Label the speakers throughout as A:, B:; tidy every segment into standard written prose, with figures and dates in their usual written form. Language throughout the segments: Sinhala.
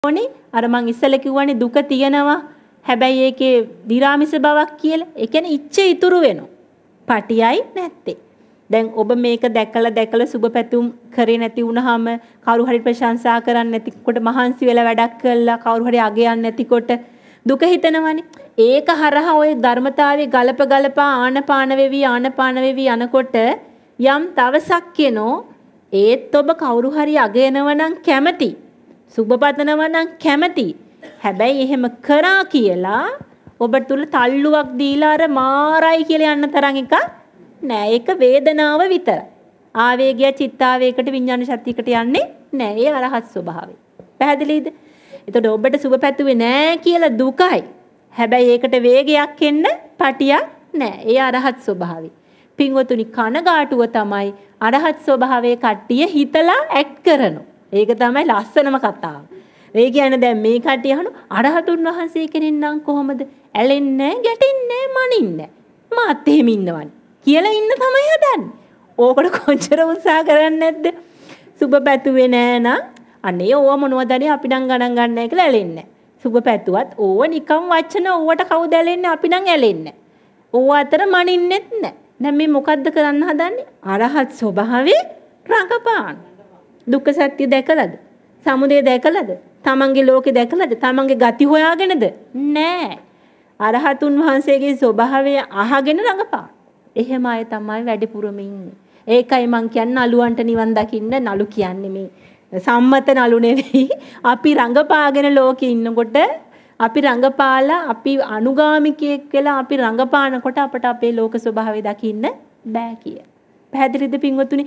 A: ඕනේ. අර මං ඉස්සෙල්ලා කිව්වනේ දුක තියෙනවා. හැබැයි ඒකේ නිරාමිස බවක් කියලා. ඒ කියන්නේ ඉච්ඡේ ඉතුරු වෙනවා. පටියයි නැත්තේ. දැන් ඔබ මේක දැකලා සුබපැතුම් කරේ නැති වුනහම කවුරු හරි ප්‍රශංසා කරන්නේ නැතිකොට මහන්සි වෙලා වැඩක් කළා කවුරු හරි අගයන්නේ නැතිකොට දුක හිතෙනවනේ. ඒක හරහා ওই ධර්මතාවයේ ගලපා ආනපාන වෙවි යනකොට යම් දවසක් කෙනෝ ඒත් ඔබ කවුරු හරි අගයනවා නම් කැමති. සුබපතනවා නම් කැමති. හැබැයි එහෙම කරා කියලා ඔබ තුල තල්ලුවක් දීලා අර මාරයි කියලා යන්න තරම් එක නෑ. ඒක වේදනාව විතරයි. ආවේගය චිත්තාවේගයකට විඥාන ශක්තියකට යන්නේ නෑ. ඒ අරහත් ස්වභාවය. පැහැදිලිද? එතකොට ඔබට සුබපැතුවේ නෑ කියලා දුකයි. හැබැයි ඒකට වේගයක් එන්න පටියක් නෑ. ඒ අරහත් ස්වභාවය. පින්වතුනි කනගාටුව තමයි අරහත් ස්වභාවයේ කට්ටිය හිතලා ඇක්ට් කරනවා. ඒක තමයි ලස්සනම කතාව. ඒ කියන්නේ දැන් මේ කට්ටිය අහන අරහතුන් වහන්සේ කෙනෙක් නම් කොහොමද ඇලෙන්නේ ගැටෙන්නේ මනින්නේ මාත් එහෙම ඉන්නවනේ කියලා ඉන්න තමයි හදන්නේ. ඕකට කොච්චර උත්සාහ කරන්නේ නැද්ද? සුබපැතුවේ නෑ නම් අනේ ඕව මොනවද අපි නම් ගණන් ගන්න නැහැ කියලා ඇලෙන්නේ. සුබපැතුවත් ඕව නිකම් වචන ඕවට කවුද ඇලෙන්නේ අපි නම් ඇලෙන්නේ. ඕව අතර මනින්නෙත් නැහැ. දැන් මේ මොකද්ද කරන්න හදන්නේ? අරහත් ස්වභාවයේ රඟපාන. දුක්ඛ සත්‍ය දැකලාද? සමුදය දැකලාද? තමන්ගේ ලෝකේ දැකලාද? තමන්ගේ ගති හොයාගෙනද? නෑ. අරහතුන් වහන්සේගේ ස්වභාවය අහගෙන රඟපාන. එහෙම අය තමයි වැඩිපුරම ඉන්නේ. ඒකයි මං කියන්නේ නළුවන්ට නිවන් දකින්න නළු කියන්නේ මේ සම්මත නළු නෙවෙයි. අපි රඟපාගෙන ලෝකේ ඉන්නකොට අපි රඟපාලා අපි අනුගාමිකයෙක් වෙලා අපි රඟපානකොට අපට අපේ ලෝක ස්වභාවය දකින්න බෑ කිය. පැහැදිලිද පින්වතුනි?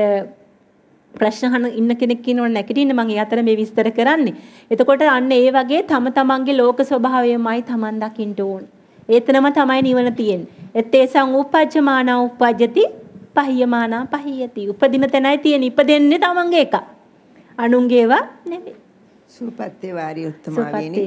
A: ප්‍රශ්න අහන ඉන්න කෙනෙක් ඉන්නව නැකටින්න මම ඒ අතර මේ විස්තර කරන්නේ. එතකොට අන්න ඒ වගේ තම තමන්ගේ ලෝක ස්වභාවයමයි තමන් දකින්න ඕන. ඒතනම තමයි නිවන තියෙන්නේ. එතේසං උපජ්ජමානා උපජ්ජති පහියමානා පහියති. උපදින තැනයි තියෙන්නේ. ඉපදෙන්නේ තමන්ගේ එක. අනුන්ගේ ඒවා නෙවෙයි.
B: සුපත්තේ වාරි උත්තමාවේනි.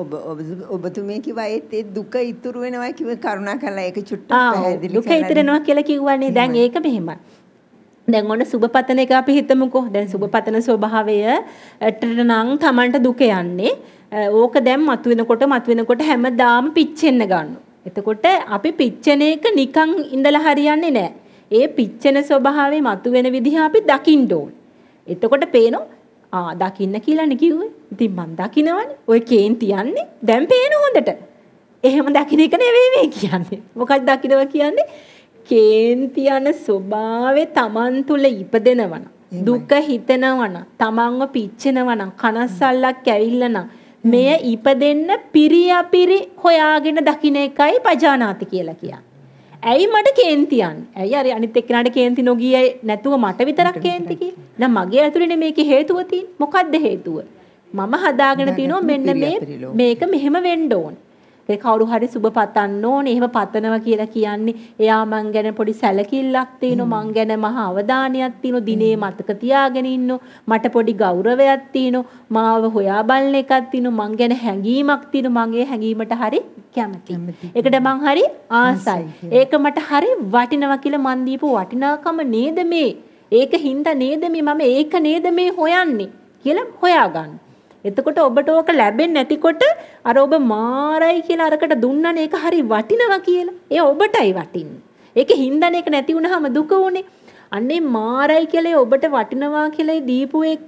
B: ඔබතුමේ කිව්වා ඒ දුක ඉතුරු වෙනවා කිව්ව කරුණාකරලා ඒක චුට්ටක් පැහැදිලි කරලා.
A: දුක ඉතුරු වෙනවා කියලා කිව්වනේ. දැන් ඒක මෙහෙමයි. දැන් ඔන්න සුබපතන එක අපි හිතමුකෝ. දැන් සුබපතන ස්වභාවයට නම් Tamanට දුක යන්නේ. ඕක දැන් මතුවෙනකොට හැමදාම පිච්චෙන්න ගන්නවා. එතකොට අපි පිච්චෙන එක නිකන් ඉඳලා හරියන්නේ නැහැ. ඒ පිච්චෙන ස්වභාවය මතුවෙන විදිහ අපි දකින්න ඕන. එතකොට පේනවා දකින්න කියලානේ කිව්වේ. ඉතින් මං දකින්නවනේ. ඔය කේන්ති යන්නේ. දැන් පේන හොඳට. එහෙම දකින්න එක නෙවෙයි මේ කියන්නේ. මොකක්ද දකින්නවා කියන්නේ? කේන්ති යන ස්වභාවය Taman තුල ඉපදෙනවන. දුක හිතෙනවන. Tamanව පිච්චෙනවන. කනස්සල්ලක් ඇවිල්ලා නම් මෙය ඉපදෙන්න පිරියපිරි හොයාගෙන දකින්න එකයි පජානාති කියලා කියන්නේ. ඇයි මට කේන්ති යන්නේ? ඇයි අර අනිත් එක්කනට කේන්ති නොගියේ නැතුව මට විතරක් කේන්ති කියලා? දැන් මගේ ඇතුළේනේ මේකේ හේතුව තියෙන්නේ. මොකද්ද හේතුව? මම හදාගෙන තිනවා මෙන්න මේක මෙහෙම වෙන්න ඕන. ඒ කවුරු හරි සුබ පතන්න ඕනේ. එහෙම පතනවා කියලා කියන්නේ එයා මං ගැන පොඩි සැලකිල්ලක් තියෙනවා. මං ගැන මහා අවධානයක් තියෙනවා. දිනේ මතක තියාගෙන ඉන්නවා. මට පොඩි ගෞරවයක් තියෙනවා. මාව හොයා බලන එකක් තියෙනවා. මං ගැන හැඟීමක් තියෙනවා. මගේ හැඟීමට හරි කැමතියි. ඒකට මං හරි ආසයි. ඒක මට හරි වටිනවා කියලා මන් දීපු වටිනාකම නේද මේ? ඒක හින්දා නේද මේ මම ඒක නේද මේ හොයන්නේ කියලා හොයාගන්න. එතකොට ඔබට ඕක ලැබෙන්නේ නැතිකොට අර ඔබ මාරයි කියලා අරකට දුන්නානේ ඒක හරි වටිනවා කියලා. ඒ ඔබටයි වටින්නේ. ඒකේ හින්දානේ ඒක නැති වුනහම දුක උනේ. අන්නේ මාරයි කියලා ඔබට වටිනවා කියලා දීපු එක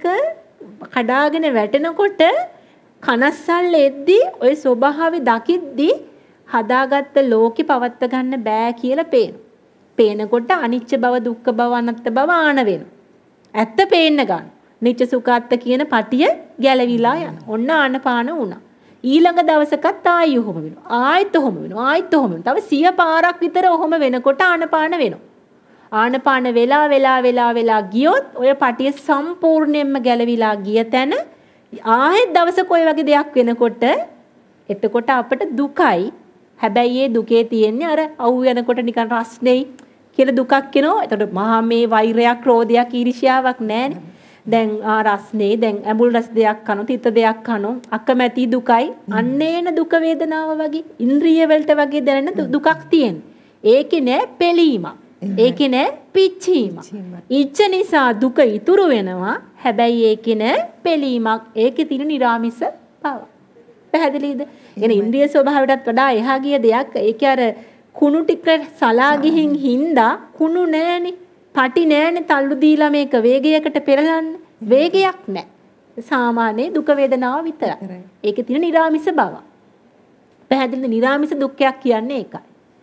A: කඩාගෙන වැටෙනකොට කනස්සල්ල එද්දි ඔය ස්වභාවය දකිද්දි හදාගත්ත ලෝකේ පවත්ව ගන්න බෑ කියලා පේනවා. පේනකොට අනිච්ච බව, දුක්ඛ බව, අනාත්ම බව ආන වෙනවා. ඇත්ත පේන්න ගන්න. නිච්ච සුඛාත්ත කියන පටිය ගැලවිලා යන. ඔන්න ආනපාන වුණා. ඊළඟ දවසකත් ආයෙ ඔහොම වෙනවා. ආයෙත් ඔහොම වෙනවා. ආයෙත් ඔහොම වෙනවා. තව 100 පාරක් විතර ඔහොම වෙනකොට ආනපාන වෙනවා. ආනපාන වෙලා ගියොත් ඔය පටිය සම්පූර්ණයෙන්ම ගැලවිලා ගිය තැන ආයෙත් දවසක ඔය වගේ දෙයක් වෙනකොට එතකොට අපට දුකයි. හැබැයි ඒ දුකේ තියෙන්නේ අර අවු යනකොට නිකන් රස්නෙයි කියලා දුකක් එනවා. එතකොට මහා මේ වෛරයක්, ක්‍රෝධයක්, ඊර්ෂ්‍යාවක් නැහැනේ. දැන් රස්නේ දැන් ඇඹුල් රස දෙයක් කනොත් හිත දෙයක් කනොත් අකමැති දුකයි අන්නේන දුක වේදනාව වගේ ඉන්ද්‍රිය වලට වගේ දැනෙන දුකක් තියෙන. ඒකේ නෑ පෙලීමක්. ඒකේ නෑ පිච්චීම. ඉච්ඡ නිසා දුක ඉතුරු වෙනවා. හැබැයි ඒකේ නෑ පෙලීමක්. ඒකේ තියෙන නිරාමිස බව. පැහැදිලිද? එන ඉන්ද්‍රිය ස්වභාවයටත් වඩා එහා ගිය දෙයක්. ඒකේ අර කුණු ටික සලා ගිහින් හින්දා කුණු නෑනේ. පටි නෑනේ තල්ලු දීලා මේක වේගයකට පෙරලන්නේ. වේගයක් නෑ. සාමාන්‍ය දුක වේදනාව විතරයි. ඒකේ තියෙන නිරාමිස බව. පැහැදිලිද? නිරාමිස දුක්ඛයක් කියන්නේ ඒකයි.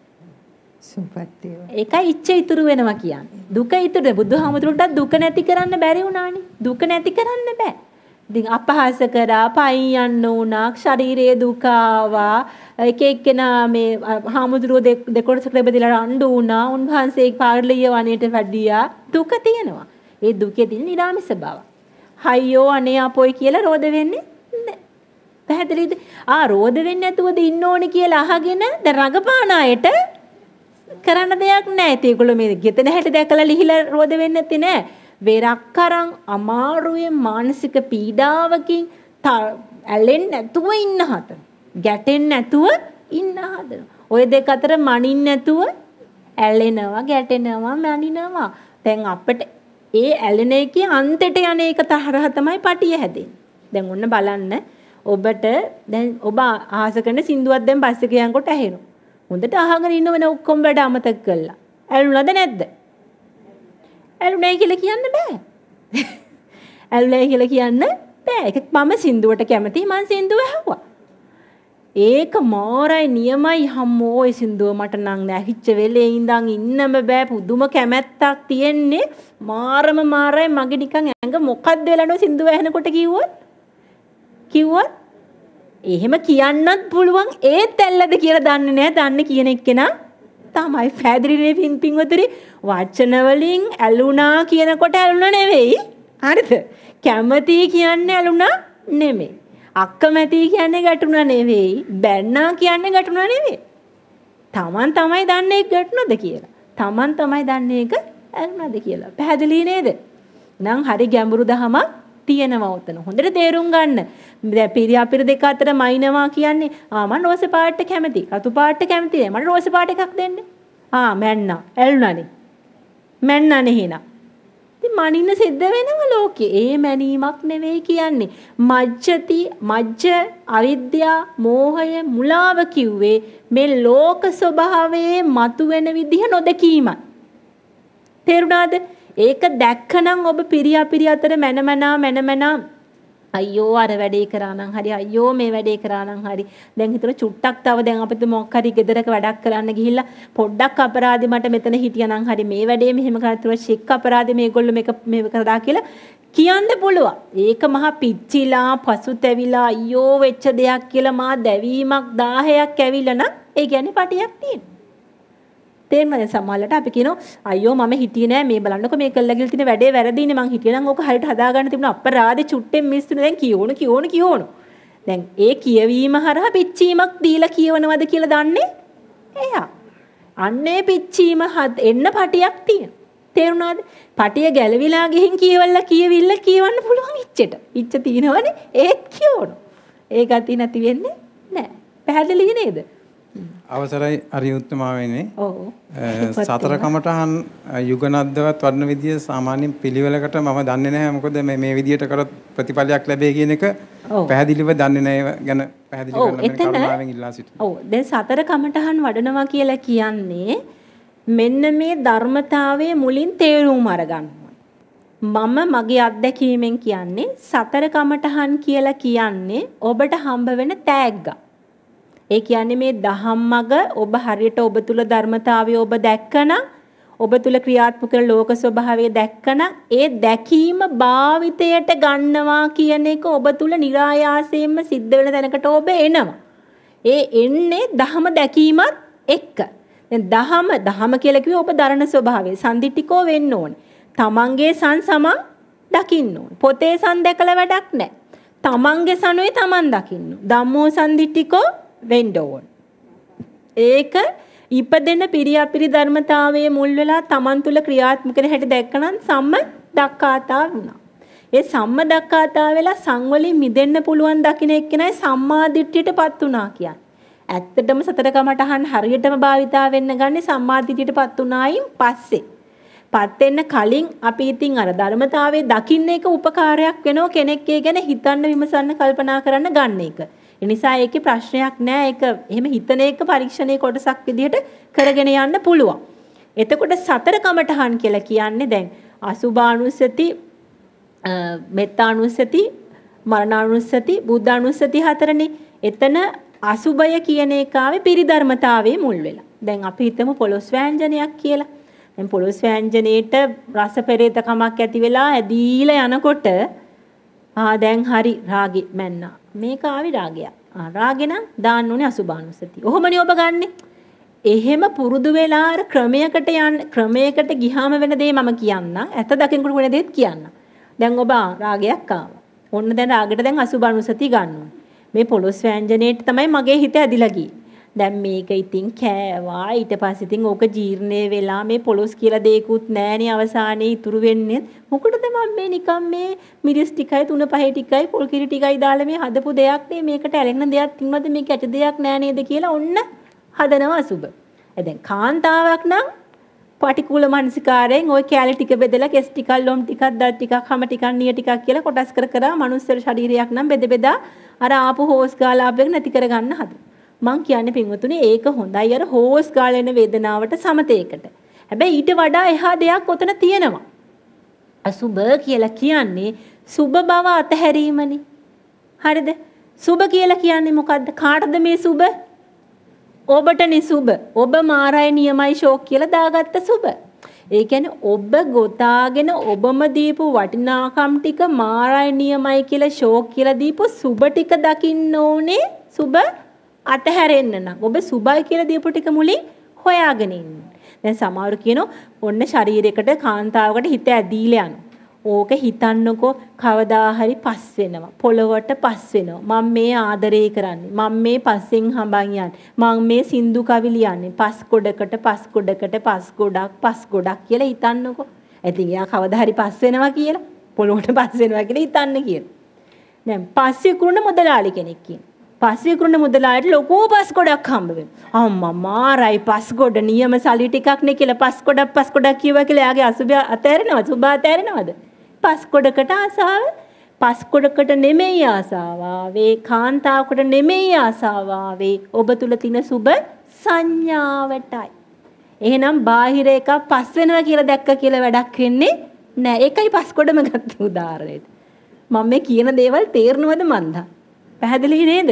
B: සුපත් වේවා.
A: ඒකයි ඉච්ඡ ඉතුරු වෙනවා කියන්නේ. දුක ඉතුරු බුදුහාමුදුරන්ට දුක නැති කරන්න බැරි වුණානේ. දුක නැති කරන්න බෑ. ඉතින් අපහාස කරා, පයින් යන්න උනා, ශරීරයේ දුක ආවා, එක එක්කෙනා මේ හාමුදුරුවෝ දෙකොටසකට බෙදලා රණ්ඩු වුණා. උන්වහන්සේ පාර්ලිය වනයේට වැඩියා. දුක තියෙනවා. ඒ දුකේ තියෙන නිරාමිස බව. හයියෝ අනේ අපොයි කියලා රෝද වෙන්නේ නැහැ. පැහැදිලිද? රෝද වෙන්නේ නැතුවද ඉන්න ඕනේ කියලා අහගෙන දැන් රඟපාන අයට කරන්න දෙයක් නැහැ. ඒගොල්ලෝ මේ ගෙතන හැටි දැකලා ලිහිලා රෝද වෙන්නේ නැති නෑ. වෙරක් අරන් අමාරුවෙන් මානසික පීඩාවකින් ඇලෙන්නේ නැතුව ඉන්න හදන. ගැටෙන්නේ නැතුව ඉන්න හදන. ඔය දෙක අතර මනින්න නැතුව ඇලෙනවා, ගැටෙනවා, මනිනවා. දැන් අපිට ඒ ඇලෙන එකේ අන්තයට යන එක තරහ තමයි පටිය හැදෙන්නේ. දැන් ඔන්න බලන්න ඔබට දැන් ඔබ ආස කරන සින්දුවක් දැන් බස් එකේ යනකොට ඇහෙනවා. හොඳට අහගෙන ඉන්න වෙන ඔක්කොම වැඩ අමතක කළා. ඇලුනද නැද්ද? ඇලුනයි කියලා කියන්න බෑ. ඇලුනයි කියලා කියන්න බෑ. ඒක මම සින්දුවට කැමතියි. මං සින්දුව ඇහුවා. ඒක මාරයි නියමයි හම්මෝ ඔය සින්දුව මට නම් නැහිච්ච වෙලේ ඉඳන් ඉන්නම බෑ. පුදුම කැමැත්තක් තියෙන්නේ. මාරයි මගේ නිකන් ඇඟ මොකද්ද වෙලානෝ සින්දුව ඇහෙනකොට කිව්වොත් එහෙම කියන්නත් පුළුවන් ඒත් ඇල්ලද කියලා දන්නේ නැහැ. දන්නේ කියන එක්කෙනා තමයි. පැහැදිලිනේ පින්වතුනි. වචන වලින් ඇලුනා කියනකොට ඇලුනා නෙවෙයි. හරිද? කැමති කියන්නේ ඇලුනා නෙමෙයි. අකමැති කියන්නේ ගැටුණා නෙවෙයි. බැන්නා කියන්නේ ගැටුණා නෙවෙයි. Taman තමයි දන්නේ ඒක ගැටුණාද කියලා. Taman තමයි දන්නේ ඒක ඇලුනාද කියලා. පැහැදිලි නේද? නම් හරි ගැඹුරු දහමක් තියෙනවා උතන. හොඳට තේරුම් ගන්න. දැන් පිරියාපිර දෙක අතර මයින්නවා කියන්නේ මම රෝස පාට කැමති. රතු පාට කැමති නෑ. මට රෝස පාට එකක් දෙන්න. මැන්නා. ඇලුනානේ. මැන්නානේ හිනා. ඉතින් මනින්න සිද්ධ වෙනවා ලෝකේ. ඒ මැනීමක් නෙවෙයි කියන්නේ. මජ්ජ අවිද්‍යා මෝහය මුලාව කිව්වේ මේ ලෝක ස්වභාවයේ මතුවෙන විදිහ නොදකීමයි. තේරුණාද? ඒක දැක්කනම් ඔබ පිරියාපිරි අතර මැනමනා අයියෝ අර වැඩේ කරා නම් හරි, අයියෝ මේ වැඩේ කරා නම් හරි. දැන් හිතන චුට්ටක් තව දැන් අපිට මොකක් හරි ගෙදරක වැඩක් කරන්න ගිහිල්ලා පොඩ්ඩක් අපරාධි මට මෙතන හිටියා නම් හරි, මේ වැඩේ මෙහෙම කරලා ෂෙක් අපරාධි මේගොල්ලෝ මේක කරා කියලා කියන්න පුළුවන්. ඒක මහා පිච්චිලා පසුතැවිලා අයියෝ වෙච්ච දෙයක් කියලා මා දැවීමක් 1000ක් ඇවිල්ලා නම් ඒ කියන්නේ පටියක් තියෙනවා. තේරෙනවද? සමහරවිට අපි කියනවා අයියෝ මම හිටියේ නෑ මේ බලන්නකො මේ කළා කියලා තියෙන වැඩේ වැරදිනේ මං හිටියේ නම් ඕක හරියට හදාගන්න තිබුණා අපරාධේ චුට්ටෙන් මිස්තුනේ දැන් කියවණු දැන් ඒ කියවීම හරහා පිච්චීමක් දීලා කියවනවද කියලා දන්නේ එයා. අන්නේ පිච්චීම එන්න පටියක් තියෙනවා. තේරුණාද? පටිය ගැලවිලා ගිහින් කියවන්න පුළුවන් ඉච්චෙට. ඉච්ච තියෙනවනේ ඒත් කියවණු. ඒ ගතිය නැති වෙන්නේ නෑ. පැහැදිලි නේද?
C: අවසරයි අරියුත්තමාවෙන්නේ. සතර කමඨහන් යුගනද්දවත් වඩන විදිය සාමාන්‍යයෙන් පිළිවෙලකට මම දන්නේ නැහැ. මොකද මේ විදියට කරොත් ප්‍රතිඵලයක් ලැබෙයි කියන එක පැහැදිලිව දන්නේ නැහැ. ගැන පැහැදිලි කරන්න කරුණාවෙන් ඉල්ලා සිටිනවා.
A: දැන් සතර කමඨහන් වඩනවා කියලා කියන්නේ මෙන්න මේ ධර්මතාවයේ මුලින් තේරුම් අරගන්න. මම මගේ අත්දැකීමෙන් කියන්නේ සතර කමඨහන් කියලා කියන්නේ ඔබට හම්බ වෙන තෑග්ග. ඒ කියන්නේ මේ දහම්මග ඔබ හරියට ඔබ තුල ධර්මතාවය ඔබ දැක්කනම්, ඔබ තුල ක්‍රියාත්මක කරන ලෝක ස්වභාවය දැක්කනම් ඒ දැකීම භාවිතයට ගන්නවා කියන එක ඔබ තුල નિરાයාසයෙන්ම සිද්ධ වෙන තැනකට ඔබ එනවා. ඒ එන්නේ දහම දැකීමත් එක්ක. දැන් දහම කියලා කිව්වේ ඔබ දරණ ස්වභාවය සම්දිටිකෝ වෙන්න ඕනේ. තමන්ගේ සමන් දකින්න ඕනේ. පොතේ සම් දැකලා වැඩක් නැහැ. තමන්ගේ සනුවේ තමන් දකින්න. ධම්මෝ සම්දිටිකෝ වෙන්න ඕන. ඒක ඉපදෙන පිරියාපිරි ධර්මතාවයේ මුල් වෙලා තමන් තුල ක්‍රියාත්මක වෙන හැටි දැක්කනම් සම්ම දක්ඛාතා වුණා. ඒ සම්ම දක්ඛාතා වෙලා සංවලින් මිදෙන්න පුළුවන් දකින්න එක්කනයි සම්මා දිට්ඨියටපත් වුණා කියන්නේ. ඇත්තටම සතර කමටහන් හරියටම භාවිතා වෙන්න ගන්නේ සම්මාදිටියටපත් උනායින් පස්සේ. පත් වෙන්න කලින් අපි ඉතින් අර ධර්මතාවයේ දකින්න එක උපකාරයක් වෙනව කෙනෙක් ඒ ගැන හිතන්න විමසන්න කල්පනා කරන්න ගන්න එක. ඒ නිසා ඒකේ ප්‍රශ්නයක් නෑ. ඒක එහෙම හිතන එක පරීක්ෂණයේ කොටසක් විදිහට කරගෙන යන්න පුළුවන්. එතකොට සතර කමටහන් කියලා කියන්නේ දැන් අසුභානුස්සති, මෙත්තානුස්සති, මරණානුස්සති, බුද්ධානුස්සති හතරනේ. එතන අසුභය කියන එකාවේ පිරිධර්මතාවයේ මුල් වෙලා. දැන් අපි හිතමු පොළොස් ව්‍යංජනයක් කියලා. දැන් පොළොස් ව්‍යංජනයේට රස පෙරේතකමක් ඇති වෙලා ඇදීලා යනකොට දැන් හරි රාගෙ මැන්නා. මේක ආවි රාගයක්. රාගෙ නම් දාන්න ඕනේ අසුභානුස්සති. ඔහොමනේ ඔබ ගන්නෙ. එහෙම පුරුදු වෙලා අර ක්‍රමයකට ගියාම වෙන දේ මම කියන්නම්. ඇත්ත දකින්නකොට වෙන දේත් කියන්නම්. දැන් ඔබ රාගයක් ආවා. ඔන්න දැන් රාගෙට දැන් අසුභානුස්සති ගන්න ඕනේ. මේ පොළොස් ව්‍යංජනයේට තමයි මගේ හිත ඇදිලා ගියේ. දැන් මේක ඉතින් කෑවා. ඊට පස්සේ ඉතින් ඕක ජීර්ණේ වෙලා මේ පොළොස් කියලා දෙයක්වත් නැහනේ අවසානයේ ඉතුරු වෙන්නේ. මොකටද මම මේ නිකන් මේ මිරිස් ටිකයි තුන පහේ ටිකයි පොල් කිරි ටිකයි දාලා මේ හදපු දෙයක් නේ. මේකට ඇලෙන්න දෙයක් තියනවද? මේක ඇට දෙයක් නෑ නේද කියලා ඔන්න හදනවා අසුබ. දැන් කාන්තාවක් නම් පටිකුල මානසිකාරයෙන් ওই කැලේ ටික බෙදලා කෙස් ටිකක් ලොම් ටිකක් දත් ටිකක් හැම ටිකක් නිය ටිකක් කියලා කොටස් කර මනුස්ස ශරීරයක් නම් බෙදා අර ආපු හෝස් ගාලා අපෙක් නැති කරගන්න හදන. මං කියන්නේ පින්වතුනි ඒක හොඳයි අර හෝස් ගාලා එන වේදනාවට සමතේකට. හැබැයි ඊට වඩා එහා දෙයක් ඔතන තියෙනවා. අසුබ කියලා කියන්නේ සුබ බව අතහැරීමනේ. හරිද? සුබ කියලා කියන්නේ මොකද්ද? කාටද මේ සුබ? ඔබටනේ සුබ. ඔබ මාරයි නියමයි ෂෝක් කියලා දාගත්ත සුබ. ඒ කියන්නේ ඔබ ගොතාගෙන ඔබම දීපු වටිනාකම් ටික මාරයි නියමයි කියලා ෂෝක් කියලා දීපු සුබ ටික දකින්න ඕනේ. සුබ අතහැරෙන්න නම් ඔබ සුබයි කියලා දීපු ටික මුලින් හොයාගෙන ඉන්න. දැන් සමහරු කියනවා ඔන්න ශරීරයකට කාන්තාවකට හිත ඇදීලා යනවා. ඕක හිතන්නකෝ කවදා හරි පස් වෙනවා. පොළවට පස් වෙනවා. මම මේ ආදරේ කරන්නේ. මම මේ පස්සෙන් හඹන් යන්නේ. මම මේ සින්දු කවි ලියන්නේ. පස් ගොඩක් කියලා හිතන්නකෝ. ඉතින් එයා කවදා හරි පස් වෙනවා කියලා. පොළවට පස් වෙනවා කියලා හිතන්න කියලා. දැන් පස්සේ කුරුණ මුදලාලි කෙනෙක් කියනවා. පස්සේ කුරුණ මුදලාලිට ලොකු පස් ගොඩක් හම්බ වෙනවා. අම්මා මාරයි පස් ගොඩ නියම සල්ලි ටිකක් නේ කියලා පස් ගොඩක් කියවා කියලා එයාගේ අසුබ අතෑරෙනවද? සුබ අතෑරෙනවද? පස් ගොඩකට ආසාව, පස් ගොඩකට නෙමෙයි ආසාව ආවේ, කාන්තාවකට නෙමෙයි ආසාව ආවේ. ඔබ තුල තියෙන සුබ සංඥාවටයි. එහෙනම් බාහිර එක පස් වෙනවා කියලා දැක්ක කියලා වැඩක් වෙන්නේ නෑ. ඒකයි පස් ගොඩම ගත්ත උදාහරණයට. මම මේ කියන දේවල් තේරෙනවද මන්දා? පැහැදිලි නේද?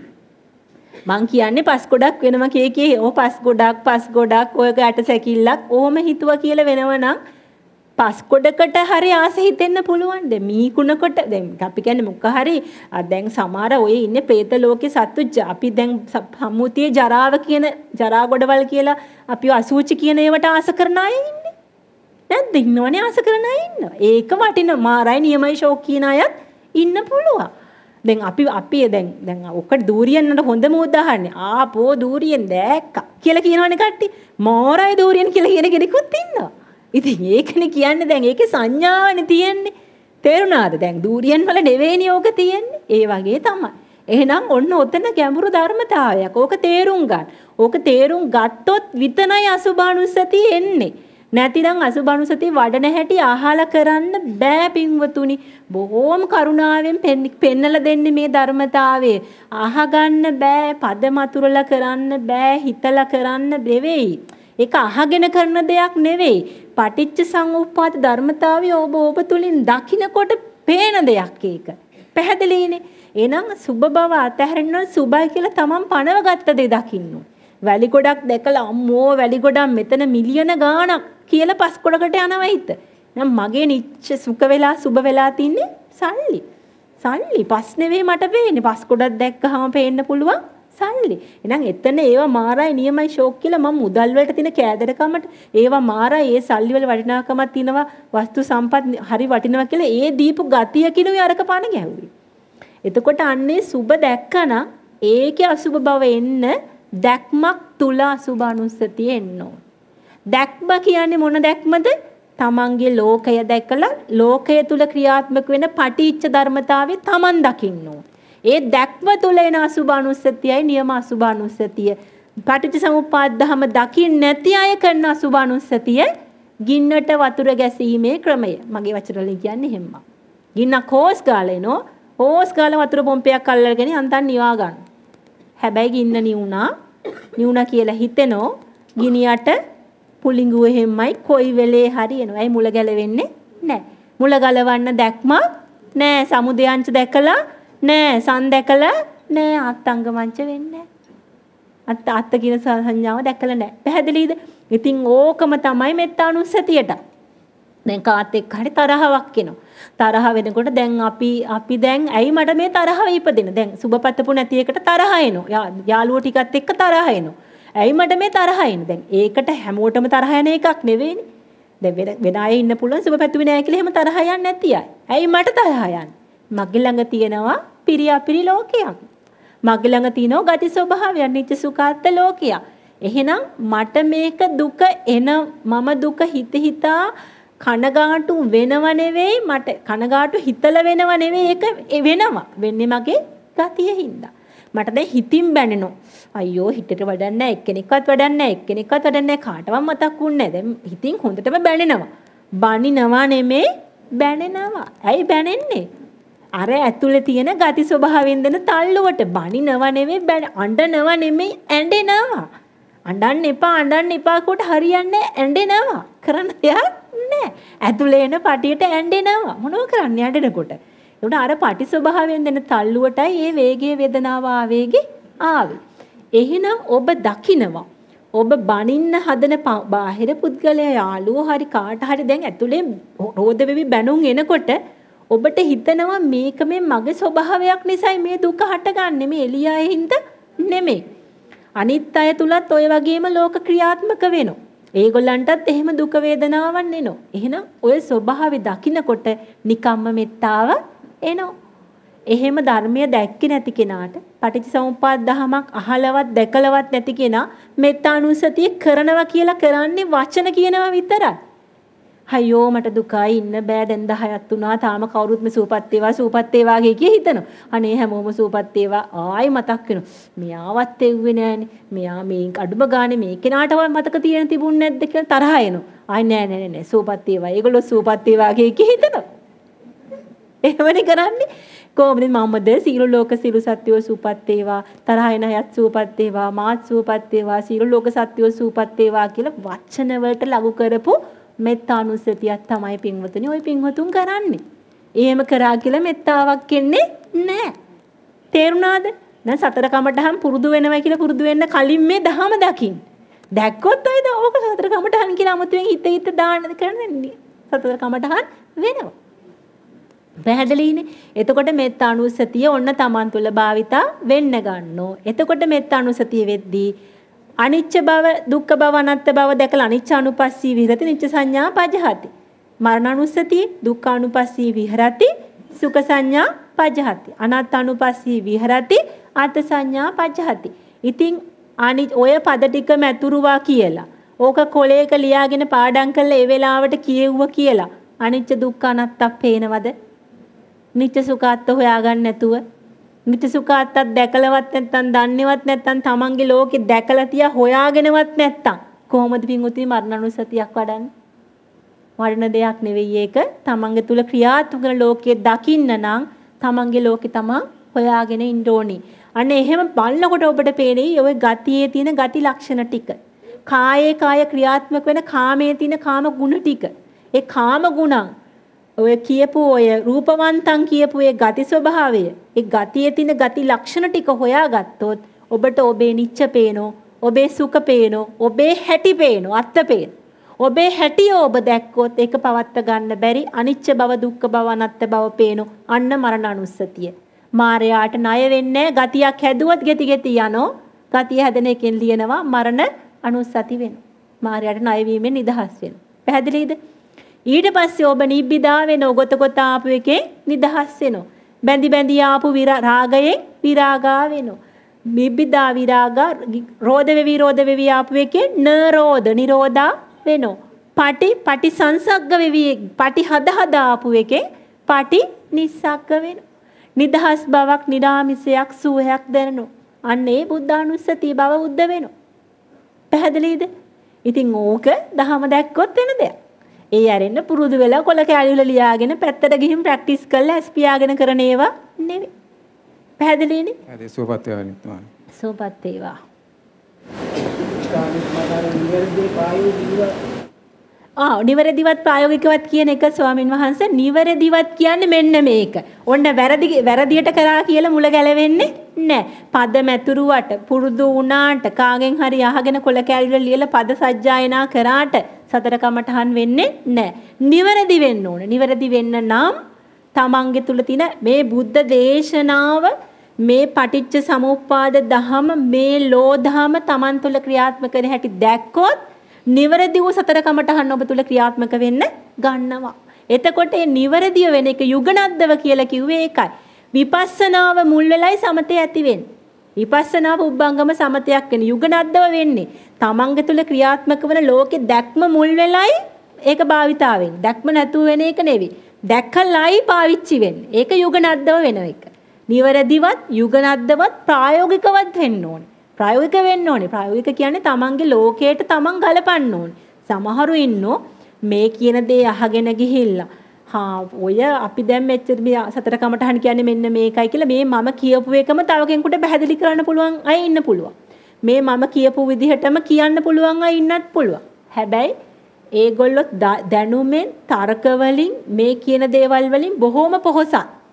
A: මං කියන්නේ පස් ගොඩක් වෙනවා කීකේ ඕ පස් ගොඩක් ඔයක ඇට සැකිල්ලක් ඕම හිතුවා කියලා වෙනවනම් පස් ගොඩකට හරි ආස හිතෙන්න පුළුවන්. දැන් මීකුණකට දැන් අපි කියන්නේ මොකක් හරි දැන් සමහර ඔය ඉන්නේ പ്രേත ලෝකේ සත්තු අපි දැන් සම්මුතියේ ජරාව කියන ජරා ගොඩවල් කියලා අපි අසුචි කියන ඒවට ආස කරන අය ඉන්නේ. නැද්ද? ඉන්නවනේ ආස කරන අය ඉන්නවා. ඒක වටින මාරයි නියමයි ෂෝක් කියන අයත් ඉන්න පුළුවන්. දැන් අපි දැන් ඔක දූරියන්නට හොඳම උදාහරණේ ආපෝ දූරියෙන් දැක්කා කියලා කියනවනේ කට්ටිය. මෝරයි දූරියන් කියලා කියන කෙනෙකුත් ඉන්නවා. ඉතින් ඒකනේ කියන්නේ දැන් ඒකේ සංඥාවනේ තියෙන්නේ. තේරුණාද? දැන් දූරියන් වල නෙවෙයිනේ ඕක තියෙන්නේ. ඒ වගේ තමයි. එහෙනම් ඔන්න ඔතන ගැඹුරු ධර්මතාවයක්. ඕක තේරුම් ගන්න. ඕක තේරුම් ගත්තොත් විතරයි අසුභානුස්සතිය එන්නේ. නැතිනම් අසුභානුස්සතිය වඩන හැටි අහලා කරන්න බෑ පින්වතුනි. බොහෝම කරුණාවෙන් පෙන්නලා දෙන්නේ මේ ධර්මතාවය. අහගන්න බෑ, පද මතුරලා කරන්න බෑ, හිතලා කරන්න නෙවෙයි. ඒක අහගෙන කරන දෙයක් නෙවෙයි. පටිච්ච සමුප්පාද ධර්මතාවය ඔබ තුලින් දකින්නකොට පේන දෙයක් ඒක. පැහැදිලිනේ. එහෙනම් සුබ බව අතහැරෙන්න සුබයි කියලා තමන් පණව ගත්ත දේ දකින්න. වැලි ගොඩක් දැකලා අම්මෝ වැලි ගොඩක් මෙතන මිලියන ගාණක් කියලා පස් ගොඩකට යනවා හිත. නම් මගේ නිච්ච සුඛ වෙලා සුබ වෙලා තින්නේ සල්ලි. සල්ලි පස් නෙවෙයි මට පේන්නේ. පස් ගොඩක් දැක්කහම පේන්න පුළුවන් සල්ලි. එහෙනම් එතන ඒවා මාරයි නියමයි ෂෝක් කියලා මම මුදල් වලට තියෙන කෑදරකමට ඒවා මාරයි ඒ සල්ලි වල වටිනාකමක් තියෙනවා වස්තු සම්පත් හරි වටිනවා කියලා ඒ දීපු ගතිය කිනුයි අරක පාන ගැහුවේ. එතකොට අන්නේ සුබ දැක්කනම් ඒකේ අසුබ බව එන්න දැක්මක් තුල අසුභානුස්සතිය එන්න ඕන. දැක්ම කියන්නේ මොන දැක්මද? තමන්ගේ ලෝකය දැකලා ලෝකය තුල ක්‍රියාත්මක වෙන පටිච්ච ධර්මතාවය තමන් දකින්න ඕන. ඒ දැක්ම තුල එන අසුභානුස්සතියයි නියම අසුභානුස්සතිය. පටිච්චසමුප්පාද ධම දකින්න නැති අය කරන අසුභානුස්සතිය ගින්නට වතුර ගැසීමේ ක්‍රමය. මගේ වචන වලින් කියන්නේ එහෙම. ගින්නක් හෝස් ගාලා එනෝ හෝස් ගාලා වතුර පොම්පයක් අල්ලගෙන අන්තන් නිවා ගන්න. හැබැයි ගින්න නිවුණා කියලා හිතෙනෝ ගිනියට පුලිඟුව හැමයි කොයි වෙලේ හරි එනවා. ඇයි මුල ගැලවෙන්නේ නැහැ. මුල ගලවන්න දැක්ම නැහැ. සමුදයංච දැකලා නැහැ. සන් දැකලා නැහැ. අත්ංගමංච වෙන්නේ නැහැ. අත්ත කියන සංඥාව දැකලා නැහැ. පැහැදිලිද? ඉතින් ඕකම තමයි මෙත්තානුස්සතියට. දැන් කාත් එක්ක හරි තරහවක් එනවා. තරහ වෙනකොට දැන් අපි දැන් ඇයි මට මේ තරහ ඉපදෙන? දැන් සුබපතපු නැති එකට තරහ එනවා. යාළුවෝ ටිකත් එක්ක තරහ එනවා. ඇයි මට මේ තරහ එන්නේ? දැන් ඒකට හැමෝටම තරහ යන එකක් නෙවෙයිනේ. දැන් වෙන අය ඉන්න පුළුවන් සුබපැතුවේ නැහැ කියලා එහෙම තරහ යන්නේ නැති අය. ඇයි මට තරහ යන්නේ? මගේ ළඟ තියෙනවා පිරියාපිරි ලෝකයක්. මගේ ළඟ තියෙනවා ගති ස්වභාවය නිත්‍ය සුඛාත්ත ලෝකයක්. එහෙනම් මට මේක දුක එන මම දුක හිතා කනගාටු වෙනව නෙවෙයි මට කනගාටු හිතලා වෙනව නෙවෙයි ඒක වෙනවා. වෙන්නේ මගේ ගතිය හින්දා. මට දැන් හිතින් බැනෙනවා. අයියෝ හිතට වැඩක් නැහැ එක්කෙනෙක්වත් වැඩක් නැහැ එක්කෙනෙක්වත් වැඩක් නැහැ කාටවත් මතක් වුන්නේ නැහැ. දැන් හිතින් හොඳටම බැනෙනවා. බනිනවා නෙමේ බැනෙනවා. ඇයි බැනෙන්නේ? අර ඇතුලේ තියෙන ගති ස්වභාවයෙන් දෙන තල්ලුවට බනිනවා නෙමෙයි අඬනවා නෙමෙයි ඇඬෙනවා. අඬන්න එපා කොට හරියන්නේ ඇඬෙනවා. කරන්න දෙයක් නැහැ. ඇතුලේ එන පටියට ඇඬෙනවා. මොනව කරන්නේ ඇඬෙනකොට? ඒකට අර පටි ස්වභාවයෙන් දෙන තල්ලුවටයි මේ වේගයේ වේදනාව ආවේගේ ආවේ. එහෙනම් ඔබ දකිනවා. ඔබ බනින්න හදන බාහිර පුද්ගලයා යාළුවෝ හරි කාට හරි දැන් ඇතුලේ රෝද වෙවි බැනුම් එනකොට ඔබට හිතනවා මේක මේ මගේ ස්වභාවයක් නිසායි මේ දුක හටගන්නේ මේ එළියයි හින්දා නෙමෙයි. අනිත් අය තුලත් ඔය වගේම ලෝක ක්‍රියාත්මක වෙනවා. ඒගොල්ලන්ටත් එහෙම දුක වේදනාවක් එනවා. එහෙනම් ඔය ස්වභාවය දකිනකොට නිකම්ම මෙත්තාව එනවා. එහෙම ධර්මය දැක්කේ නැති කෙනාට පටිච්චසමුප්පාද දහමක් අහලවත් දැකලවත් නැති කෙනා මෙත්තානුස්සතිය කරනවා කියලා කරන්නේ වචන කියනවා විතරයි. අයියෝ මට දුකයි ඉන්න බෑ දැන් 10ක් වුණා තාම කවුරුත් මේ සූපත් වේවා කිය හිතනවා. අනේ හැමෝම සූපත් වේවා ආයි මතක් වෙනවා. මෙයාවත් එව්වේ නෑනේ. මෙයා මේ අඩුම ගානේ මේ කෙනාටවත් මතක තියෙන තිබුණ නැද්ද කියලා තරහ එනවා. ආයි නෑ සූපත් වේවා. ඒගොල්ලෝ සූපත් වේවා කිය හිතනවා. එහෙමනේ කරන්නේ. කොහොමද මමද සීල ලෝක සියලු සත්වෝ සූපත් වේවා තරහ එන අයත් සූපත් වේවා මාත් සූපත් වේවා සීල ලෝක සත්වෝ සූපත් වේවා කියලා වචන වලට ලඝු කරපු මෙත්තානුස්සතියක් තමයි පින්වතුනි ওই පින්වතුන් කරන්නේ. එහෙම කරා කියලා මෙත්තාවක් එන්නේ නැහැ. තේරුණාද? දැන් සතර කමටහන් පුරුදු වෙනවා කියලා පුරුදු වෙන්න කලින් මේ දහම දකින්න. දැක්කොත් අයද ඕක සතර කමටහන් කියලා අමුතුවෙන් හිත දාන්න කරන්නේ. සතර කමටහන් වෙනවා. පැහැදිලිනේ. එතකොට මෙත්තානුස්සතිය ඔන්න Taman තුල භාවිතා වෙන්න ගන්නෝ. එතකොට මෙත්තානුස්සතිය වෙද්දී අනිච්ච බව දුක්ඛ බව අනාත්ම බව දැකලා අනිච්චානුපස්සී විහෙරති නිච්ච සංඥා පජහති. මරණානුස්සතිය දුක්ඛානුපස්සී විහෙරති සුඛ සංඥා පජහති. අනාත්මානුපස්සී විහෙරති ආත්ම සංඥා පජහති. ඉතින් ඔය පද ටික මැතුරුවා කියලා. ඕක කොලේක ලියාගෙන පාඩම් කරලා ඒ වෙලාවට කියෙව්ව කියලා. අනිච්ච දුක්ඛ අනාත්ම පේනවද? නිත්‍ය සුඛාත්ත හොයාගන්න නැතුව නිත්‍ය සුඛාත්තක් දැකලවත් නැත්නම් දන්නේවත් නැත්නම් තමන්ගේ ලෝකේ දැකලා තියා හොයාගෙනවත් නැත්නම් කොහොමද පින්වතුනි මරණානුස්සතියක් වඩන්නේ? වඩන දෙයක් නෙවෙයි ඒක. තමන්ගේ තුල ක්‍රියාත්මක කරන ලෝකයේ දකින්න නම් තමන්ගේ ලෝකේ තමන් හොයාගෙන ඉන්න ඕනි. අන්න එහෙම බලනකොට ඔබට පේන්නේ ඔය ගතියේ තියෙන ගති ලක්ෂණ ටික. කායේ කාය ක්‍රියාත්මක වෙන කාමයේ තියෙන කාම ගුණ ටික. ඒ කාම ගුණ ඔය කියපු ඔය රූපවන්තං කියපු ඒ ගති ස්වභාවය ඒ ගතියේ තියෙන ගති ලක්ෂණ ටික හොයාගත්තොත් ඔබට ඔබේ නිච්ච පේනෝ ඔබේ සුඛ පේනෝ ඔබේ හැටි පේනෝ අත්ත පේන ඔබේ හැටි ඔබ දැක්කොත් ඒක පවත්ත ගන්න බැරි අනිච්ච බව දුක්ඛ බව අනාත්ම බව පේනෝ අන්න මරණානුස්සතිය මායයට ණය වෙන්නේ ගතියක් හැදුවත් ගෙති යනෝ ගතිය හැදෙන එකෙන් ලියනවා මරණ අනුස්සති වෙනවා මායයට ණය වීමෙන් නිදහස් වෙනවා පැහැදිලිද ඊට පස්සේ ඔබ නිබ්බිදා වෙනෝ ගොත ආපු එකේ නිදහස් වෙනෝ බැඳි ආපු රාගයෙන් විරාගා වෙනෝ නිබ්බිදා විරාගා රෝධ වෙවි ආපු එකේ නිරෝධා වෙනෝ පටි සංසග්ග වෙවි පටි හදා ආපු එකේ පටි නිස්සග්ග වෙනෝ නිදහස් බවක්, නිරාමිසයක්, සුවයක් දැනෙනවා. අන්න ඒ බුද්ධානුස්සතිය බව උද්ද වෙනවා. පැහැදිලිද? ඉතින් ඕක දහම දැක්කොත් වෙන දෙයක්. ඒ ඇරෙන්න පුරුදු වෙලා කොල කැලි වල ලියාගෙන පැත්තට ගිහින් ප්‍රැක්ටිස් කරලා ඇස් පියාගෙන කරන ඒවා නෙවෙයි. පැහැදිලිනේ?
C: හරි සුවපත් වේවා නිත්මාන.
A: සුවපත් වේවා. නිවැරදිවත් ප්‍රායෝගිකවත් කියන එක ස්වාමින් වහන්සේ නිවැරදිවත් කියන්නේ මෙන්න මේක. ඔන්න වැරදියට කරා කියලා මුල ගැලවෙන්නේ නැහැ. පද මැතුරුවට පුරුදු වුණාට කාගෙන් හරි අහගෙන කොල කැලි වල ලියලා පද සජ්ජායනා කරාට සතර කමඨහන් වෙන්නේ නැහැ. නිවැරදි වෙන්න ඕන. නිවැරදි වෙන්න නම් තමන්ගේ තුල තියෙන මේ බුද්ධ දේශනාව, මේ පටිච්ච සමුප්පාද දහම, මේ ලෝ දහම තමන් තුල ක්‍රියාත්මක වෙන හැටි දැක්කොත් නිවැරදි වූ සතර කමඨහන් ඔබ තුල ක්‍රියාත්මක වෙන්න ගන්නවා. එතකොට මේ නිවැරදිය වෙන එක යුගනද්දව කියලා කිව්වේ ඒකයි. විපස්සනාව මුල් වෙලයි සමතය ඇති වෙන්නේ. විපස්සනාව උබ්බංගම සමතයක් වෙන යුගනද්දව වෙන්නේ. තමන්ගේ තුල ක්‍රියාත්මක වන ලෝකේ දැක්ම මුල් වෙලයි ඒක භාවිතාවෙන්. දැක්ම නැතුව වෙන එක නෙවෙයි. දැක්කලයි පාවිච්චි වෙන්නේ. ඒක යුගනද්දව වෙන එක. නිවැරදිවත් යුගනද්දවත් ප්‍රායෝගිකවත් වෙන්න ඕනේ. ප්‍රායෝගික වෙන්න ඕනේ. ප්‍රායෝගික කියන්නේ තමන්ගේ ලෝකයට තමන් ගලපන්න ඕනේ. සමහරු ඉන්නෝ මේ කියන දේ අහගෙන ගිහිල්ලා ඔය අපි දැන් මෙච්චර සතර කමටහන් කියන්නේ මෙන්න මේකයි කියලා මේ මම කියපු එකම තව කෙනෙකුට පැහැදිලි කරන්න පුළුවන් අය ඉන්න පුළුවන්. මේ මම කියපු විදිහටම කියන්න පුළුවන් අය ඉන්නත් පුළුවන්. හැබැයි ඒගොල්ලෝ දැනුමෙන් තර්ක වලින් මේ කියන දේවල් වලින් බොහොම පොහොසත්.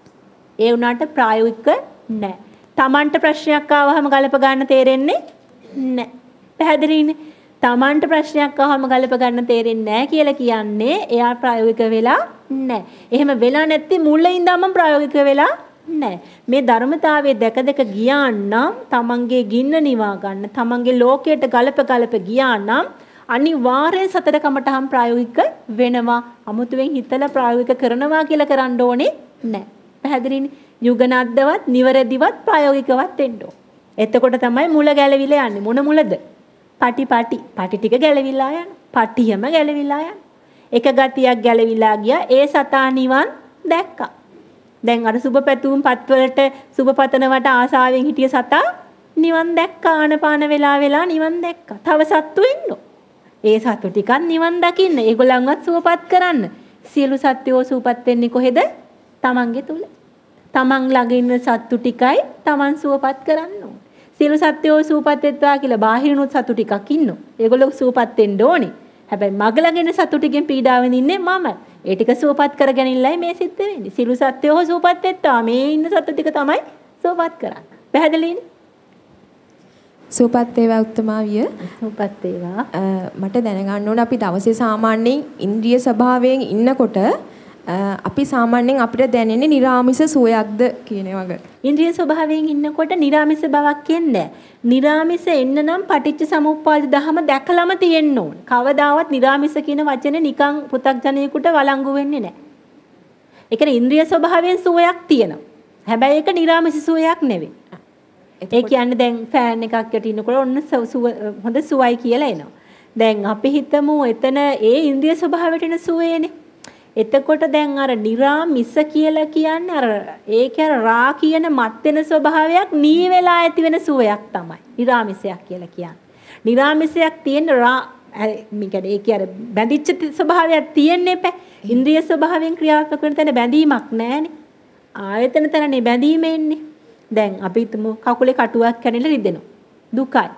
A: ඒ වුණාට ප්‍රායෝගික නැහැ. තමන්ට ප්‍රශ්නයක් ආවහම ගලප ගන්න තේරෙන්නේ නැහැ. පැහැදිලිනේ? තමන්ට ප්‍රශ්නයක් ආවහම ගලප ගන්න තේරෙන්නේ නැහැ කියලා කියන්නේ එයා ප්‍රායෝගික වෙලා නැහැ. එහෙම වෙලා නැත්නම් මුලින් ඉඳන්ම ප්‍රායෝගික වෙලා නැහැ. මේ ධර්මතාවයේ දැක ගියා නම් තමන්ගේ ගින්න නිවා ගන්න, තමන්ගේ ලෝකයට ගලප ගියා නම් අනිවාර්යෙන් සතර කමටහම් ප්‍රායෝගික වෙනවා. අමුතුවෙන් හිතලා ප්‍රායෝගික කරනවා කියලා කරන්න ඕනේ නැහැ. පැහැදිලිනේ? යුගනද්දවත් නිවැරදිවත් ප්‍රායෝගිකවත් වෙන්න ඕන. එතකොට තමයි මුල ගැලවිලා යන්නේ. මොන මුලද? පටි ටික ගැලවිලා යන. පටියම ගැලවිලා යන. එක ගතියක් ගැලවිලා ගියා. ඒ සතා නිවන් දැක්කා. දැන් අර සුබපැතුම් පත්වලට සුබපතනවට ආසාවෙන් හිටිය සතා නිවන් දැක්කා. ආනපාන වෙලා නිවන් දැක්කා. තව සත්තු ඉන්නෝ. ඒ සත්තු ටිකක් නිවන් දකින්න. ඒගොල්ලන්වත් සුවපත් කරන්න. සියලු සත්වෝ සුවපත් වෙන්නේ කොහෙද? තමන්ගේ තුල. තමන් ළඟ ඉන්න සත්තු ටිකයි තමන් සුවපත් කරන්න ඕනේ. සියලු සත්වෝ සුවපත් වෙත්වා කියලා බාහිරිනුත් සත්තු ටිකක් ඉන්නවා. ඒගොල්ලෝ සුවපත් වෙන්න ඕනේ. හැබැයි මග ළඟ ඉන්න සත්තු ටිකෙන් පීඩාව විඳින්නේ මම. ඒ ටික සුවපත් කරගැනින්නයි මේ සිද්ධ වෙන්නේ. සියලු සත්වෝ සුවපත් වෙත්වා මේ ඉන්න සත්තු ටික තමයි සුවපත් කරන්නේ. පැහැදිලිනේ?
D: සුවපත් වේවා උත්තමාවිය.
A: සුවපත් වේවා.
D: මට දැනගන්න ඕන අපි දවසේ සාමාන්‍යයෙන් ඉන්ද්‍රිය ස්වභාවයෙන් ඉන්නකොට අපි සාමාන්‍යයෙන් අපිට දැනෙන්නේ නිරාමිස සුවයක්ද කියන වගේ.
A: ඉන්ද්‍රිය ස්වභාවයෙන් ඉන්නකොට නිරාමිස බවක් කියන්නේ. නිරාමිස එන්න නම් පටිච්ච සමුප්පාද දහම දැකලම තියෙන්න ඕන. කවදාවත් නිරාමිස කියන වචනේ නිකන් පෘථග්ජනයෙකුට වළංගු වෙන්නේ නැහැ. ඒ කියන්නේ ඉන්ද්‍රිය ස්වභාවයෙන් සුවයක් තියෙනවා. හැබැයි ඒක නිරාමිස සුවයක් නෙවෙයි. ඒ කියන්නේ දැන් ෆෑන් එකක් යට ඉන්නකොට ඔන්න හොඳ සුවයි කියලා එනවා. දැන් අපි හිතමු එතන ඒ ඉන්ද්‍රිය ස්වභාවයට එන සුවේනේ. එතකොට දැන් අර නිරාමිස කියලා කියන්නේ අර ඒකේ රා කියන මත් වෙන ස්වභාවයක් නී වෙලා ඇති වෙන සුවයක් තමයි නිරාමිසයක් කියලා කියන්නේ. නිරාමිසයක් තියෙන රා ඒකේ අර බැඳිච්ච ස්වභාවයක් තියෙන්නේ එපා. ඉන්ද්‍රිය ස්වභාවයෙන් ක්‍රියාත්මක වෙන තැන බැඳීමක් නැහැනේ. ආයතන තැනනේ බැඳීම එන්නේ. දැන් අපි හිතමු කකුලේ කටුවක් කැඩිලා රිදෙනවා. දුකයි,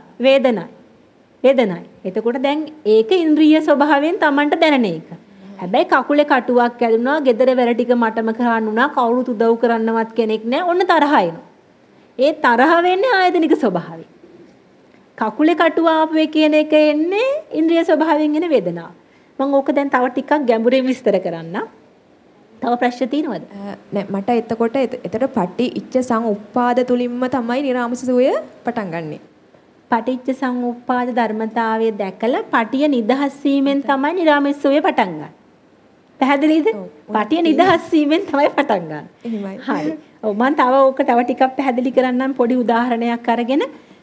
A: වේදනයි. එතකොට දැන් ඒක ඉන්ද්‍රිය ස්වභාවයෙන් Tamanට දැනෙන එක. හැබැයි කකුලේ කටුවක් කැඩුනා, gedara වැර ටික මටම කරන්න උනා, කවුරුත් උදව් කරන්නවත් කෙනෙක් නැහැ. ඔන්න තරහ එනවා. ඒ තරහ වෙන්නේ ආයතනික ස්වභාවයෙන්. කකුලේ කටුව ආපු කියන එක එන්නේ ඉන්ද්‍රිය ස්වභාවයෙන් එන වේදනාව. මම ඕක දැන් තව ටිකක් ගැඹුරින් විස්තර කරන්නම්. තව ප්‍රශ්න තියෙනවද?
D: නෑ මට එතකොට එතට පටි ඉච්ඡ සංඋප්පාද තුලින්ම තමයි නිරාමිස සුවය පටන් ගන්නෙ.
A: පටිච්ච සමුප්පාද ධර්මතාවය දැකලා පටිය නිදහස් වීමෙන් තමයි නිරාමිස සුවය පටන් ගන්න. පැහැදිලිද? පටිය නිදහස් වීමෙන් තමයි පටන් ගන්න.
D: එහෙමයි.
A: හරි. ඔව් මම තව ඕක තව ටිකක් පැහැදිලි කරන්නම් පොඩි උදාහරණයක් අරගෙන.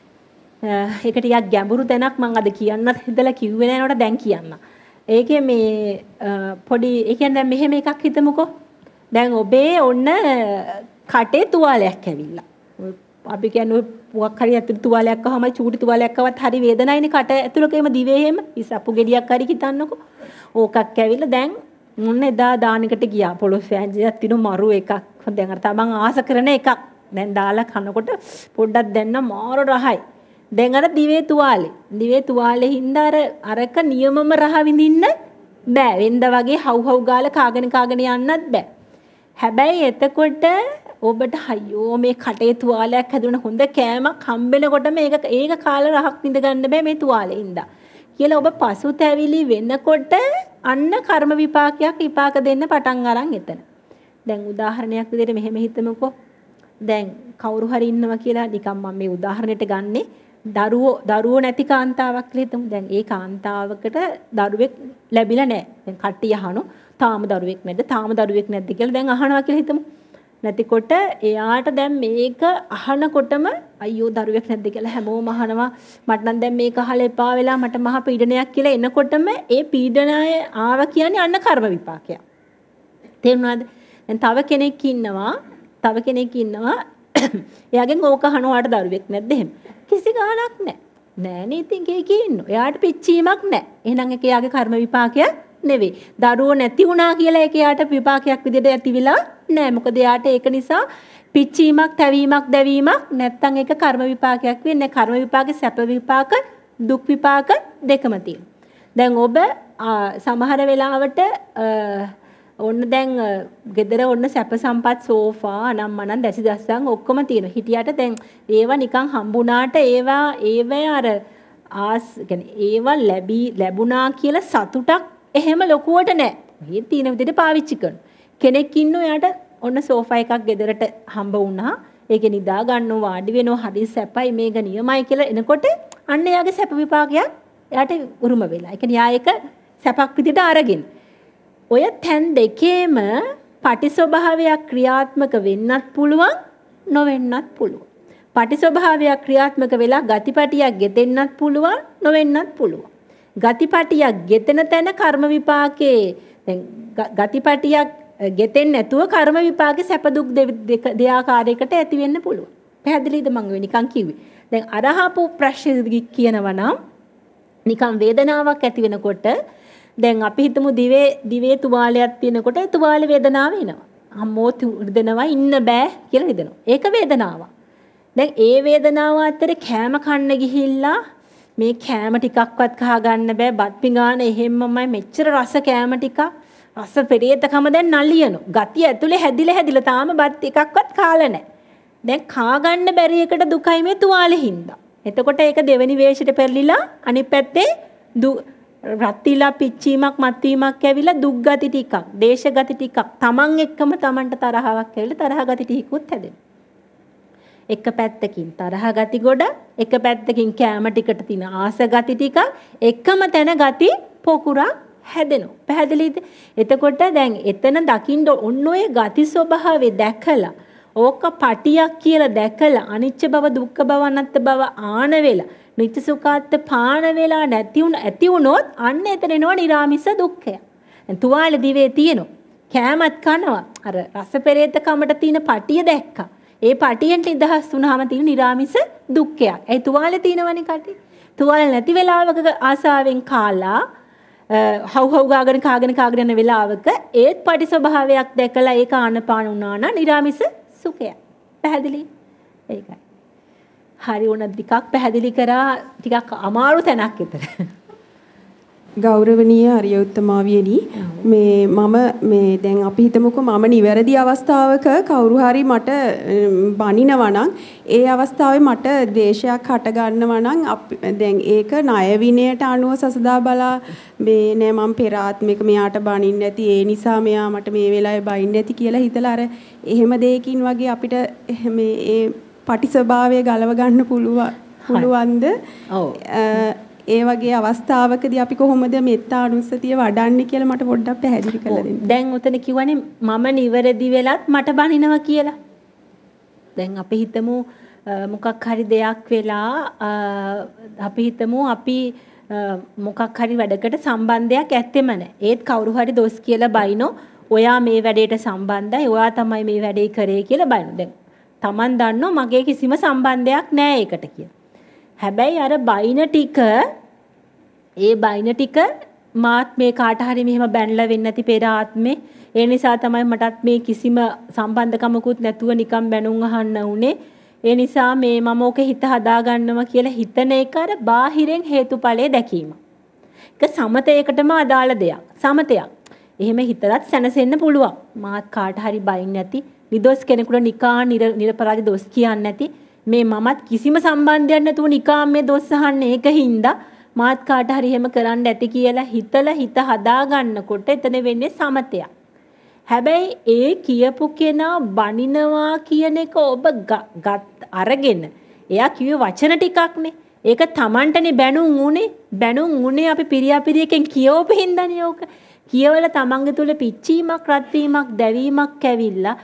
A: ඒක ටිකක් ගැඹුරු තැනක් මම අද කියන්නත් හිතලා කිව්වේ නෑ නේද දැන් කියන්න. ඒකේ මේ පොඩි ඒ කියන්නේ දැන් මෙහෙම එකක් හිතමුකෝ. දැන් ඔබේ ඔන්න කටේ තුවාලයක් ඇවිල්ලා. අපි කියන්නේ පුවක් හරි ඇතුළේ තුවාලයක් ආවම චූටි තුවාලයක් ආවත් හරි වේදනයිනේ කට ඇතුළේකම දිවේ එහෙම ඉසප්පු ගෙඩියක් හරි හිතන්නකෝ. ඕකක් ඇවිල්ලා දැන් මොන්න එදා දානකට ගියා. පොළොස් වෑංජනයක් තිනු මරු එකක්. දැන් අර තමන් ආස කරන එකක්. දැන් දාලා කනකොට පොඩ්ඩක් දැන්න මාර රහයි. දැන් අර දිවේ තුවාලේ හින්දා අරක නියමම රහ විඳින්න බෑ. වෙන්ද වගේ හව් ගාලා කාගෙන යන්නත් බෑ. හැබැයි එතකොට ඔබට අයියෝ මේ කටේ තුවාලයක් හැදුන හොඳ කෑමක් හම්බෙනකොට ඒක කාලා රහක් විඳ ගන්න බෑ මේ තුවාලේ ඉඳලා. කියලා ඔබ පසුතැවිලි වෙනකොට අන්න කර්ම විපාක දෙන්න පටන් අරන් එතන. දැන් උදාහරණයක් විදිහට මෙහෙම හිතමුකෝ. දැන් කවුරු හරි ඉන්නවා කියලා නිකම් මම මේ උදාහරණයට ගන්නෙ දරුවෝ නැති කාන්තාවක් කියලා හිතමු. දැන් ඒ කාන්තාවකට දරුවෙක් ලැබිලා නැහැ. දැන් කට්ටිය අහනවා තාම දරුවෙක් නැද්ද කියලා දැන් අහනවා කියලා හිතමු. නැතිකොට එයාට දැන් මේක අහනකොටම අයියෝ දරුවෙක් නැද්ද කියලා හැමෝම අහනවා. මට නම් දැන් මේක අහලා එපා වෙලා මට මහා පීඩනයක් කියලා එනකොටම ඒ පීඩනය ආව කියන්නේ අන්න කර්ම විපාකයක්. තේරුණාද? දැන් තව කෙනෙක් ඉන්නවා එයාගෙන් ඕක අහනවාට දරුවෙක් නැද්ද එහෙම. කිසි ගාණක් නැහැ. නෑනේ ඉතින් ඒකේ ඉන්නවා. එයාට පිච්චීමක් නැහැ. එහෙනම් ඒක එයාගේ කර්ම විපාකයක් නෙවෙයි. දරුවෝ නැති වුණා කියලා ඒක එයාට විපාකයක් විදිහට ඇති වෙලා නෑ. මොකද එයාට ඒක නිසා පිච්චීමක්, තැවීමක්, දැවීමක් නැත්තම් ඒක කර්ම විපාකයක් වෙන්නේ. කර්ම විපාකේ සැප විපාක, දුක් විපාක දෙකම තියෙනවා. දැන් ඔබ සමහර වෙලාවට ඔන්න දැන් ගෙදර ඔන්න සැප සම්පත් සෝෆා අනම්මනම් දැසි දස්සන් ඔක්කොම තියෙනවා. හිටියට දැන් ඒවා නිකන් හම්බුණාට ඒවා අර ඒවා ලැබුණා කියලා සතුටක් එහෙම ලොකුවට නැහැ. මේ තියෙන විදිහට පාවිච්චි කරනවා. කෙනෙක් ඉන්නෝ එයාට ඔන්න සෝෆා එකක් ගෙදරට හම්බ වුණා. ඒකේ නිදා ගන්නව වාඩි වෙනව හරි සැපයි මේක නියමයි කියලා එනකොට අන්න එයාගේ සැප විපාකයක් එයාට උරුම වෙලා. ඒ කියන්නේ යා ඒක සැපක් විදිහට අරගෙන. ඔය තැන් දෙකේම පටිස්වභාවයක් ක්‍රියාත්මක වෙන්නත් පුළුවන් නොවෙන්නත් පුළුවන්. පටිස්වභාවයක් ක්‍රියාත්මක වෙලා ගතිපටියක් ගෙතෙන්නත් පුළුවන් නොවෙන්නත් පුළුවන්. ගතිපටියක් ගෙතෙන තැන කර්ම විපාකේ දැන් ගතිපටියක් ගෙතෙන්නේ නැතුව කර්ම විපාකේ සැප දුක් දෙආකාරයකට ඇති වෙන්න පුළුවන්. පැහැදිලිද මම නිකන් කිව්වේ. දැන් අරහපු ප්‍රශ්න කියනවා නම් නිකන් වේදනාවක් ඇති වෙනකොට දැන් අපි හිතමු දිවේ තුවාලයක් තියෙනකොට ඒ තුවාලේ වේදනාව එනවා. අම්මෝ රිදෙනවා ඉන්න බෑ කියලා රිදෙනවා. ඒක වේදනාවක්. දැන් ඒ වේදනාව අතර කෑම කන්න ගිහිල්ලා මේ කෑම ටිකක්වත් කහ ගන්න බෑ. බත් පිඟාන එහෙම්මමයි මෙච්චර රස කෑම ටිකක් රස පෙරේතකම දැන් නලියනවා. ගතිය ඇතුලේ හැදිලා තාම බත් එකක්වත් කාලා නැහැ. දැන් කා ගන්න බැරි එකට දුකයි මේ තුවාලේ හින්දා. එතකොට ඒක දෙවෙනි වේශයට පෙරලිලා අනිත් පැත්තේ රත්තිලා පිච්චීමක් මත්වීමක් ඇවිල්ලා දුක් ගති ටිකක්, දේශ ගති ටිකක්, තමන් එක්කම තමන්ට තරහාවක් ඇවිල්ලා තරහ ගති ටිකකුත් හැදෙනවා. එක පැත්තකින් තරහ ගති ගොඩ, එක පැත්තකින් කෑම ටිකට තියෙන ආස ගති ටික එකම තැන ගති පොකුරක් හැදෙනවා. පැහැදිලිද? එතකොට දැන් එතන දකින්න ඔන්න ඔය ගති ස්වභාවය දැකලා ඕක පටියක් කියලා දැකලා අනිච්ච බව, දුක්ඛ බව, අනාත්ම බව ආන වෙලා නිත්‍ය සුඛාත් පාන වෙලා ඇති වුණොත් අන්න එතන එනවා නිරාමිස දුක්ඛය. දැන් තුවාලේ දිවේ තියෙනවා. කෑමත් කනවා. අර රස පෙරේත කමට තියෙන පටිය දැක්කා. ඒ පටියෙන් නිදහස් වුණාම තියෙන නිරාමිස දුක්ඛයක්. ඒ තුවාලේ තියෙනවනේ කටි. තුවාලේ නැති වෙලාවක ආසාවෙන් කාලා හව් කාගෙන යන වෙලාවක ඒත් පටි ස්වභාවයක් දැකලා ඒක ආනපාන වුණා නම් නිරාමිස සුඛය. පැහැදිලි? ඒකයි. හරි උන ටිකක් පැහැදිලි කරා ටිකක් අමාරු තැනක් විතර.
E: ගෞරවනීය හරියුත්තමාවියනි මේ දැන් අපි හිතමුකෝ මම නිවැරදි අවස්ථාවක කවුරු හරි මට බනිනවා නම් ඒ අවස්ථාවේ මට ද්වේෂයක් හට ගන්නවා නම් දැන් ඒක ණය විනයට අනුව සසදා බලා මේ නෑ මම පෙර ආත්මික මෙයාට බනින්න නැති ඒ නිසා මෙයා මට මේ වෙලාවේ බයින්න නැති කියලා හිතලා අර එහෙම දෙයකින් වගේ අපිට මේ ඒ පටි ස්වභාවය ගලව ගන්න පුළුවන්ද? ඔව්. ඒ වගේ අවස්ථාවකදී අපි කොහොමද මෙත්තා අනුස්සතිය වඩන්නේ කියලා මට පොඩ්ඩක් පැහැදිලි කරලා දෙන්න.
A: දැන් උතන කිව්වනේ මම නිවැරදි වෙලත් මට බනිනවා කියලා. දැන් අපි හිතමු මොකක් හරි දෙයක් වෙලා අපි හිතමු අපි මොකක් හරි වැඩකට සම්බන්ධයක් ඇත්තෙම නැහැ. ඒත් කවුරු හරි දොස් කියලා බයිනෝ ඔයා මේ වැඩේට සම්බන්ධයි. ඔයා තමයි මේ වැඩේ කරේ කියලා බලන්න. දැන් Taman දන්නෝ මගේ කිසිම සම්බන්ධයක් නැහැ ඒකට කියලා. හැබැයි අර බයින ටික මාත් මේ කාට හරි මෙහෙම බැනලා වෙන්නේ නැති පෙර ආත්මේ ඒ නිසා තමයි මටත් මේ කිසිම සම්බන්ධකමකුත් නැතුව නිකන් බැනුම් අහන්න උනේ. ඒ නිසා මේ මම ඕක හිත හදා ගන්නවා කියලා හිතන එක අර බාහිරෙන් හේතුඵලයේ දැකීම. ඒක සමතයකටම අදාළ දෙයක්. සමතයක්. එහෙම හිතලත් සැනසෙන්න පුළුවන්. මාත් කාට හරි බයින් නැති නිදොස් කෙනෙකුට නිකාන් නිරපරාධ දොස් කියන්නේ නැති මේ මමත් කිසිම සම්බන්ධයක් නැතුව නිකාන් මේ දොස් අහන්නේ ඒකින්ද මාත් කාට හරි එහෙම කරන්න ඇති කියලා හිතලා හිත හදා ගන්නකොට එතන වෙන්නේ සමතයක්. හැබැයි ඒ කියපු කෙනා බනිනවා කියන එක ඔබ අරගෙන එයා කිව්වේ වචන ටිකක්නේ. ඒක Tamanටනේ බැනුම් උනේ. බැනුම් උනේ අපි පිරියාපිරියකින් කියවපු හින්දානේ ඕක. කියවල Tamanගේ තුල පිච්චීමක්, රත් වීමක්, දැවීමක් ඇවිල්ලා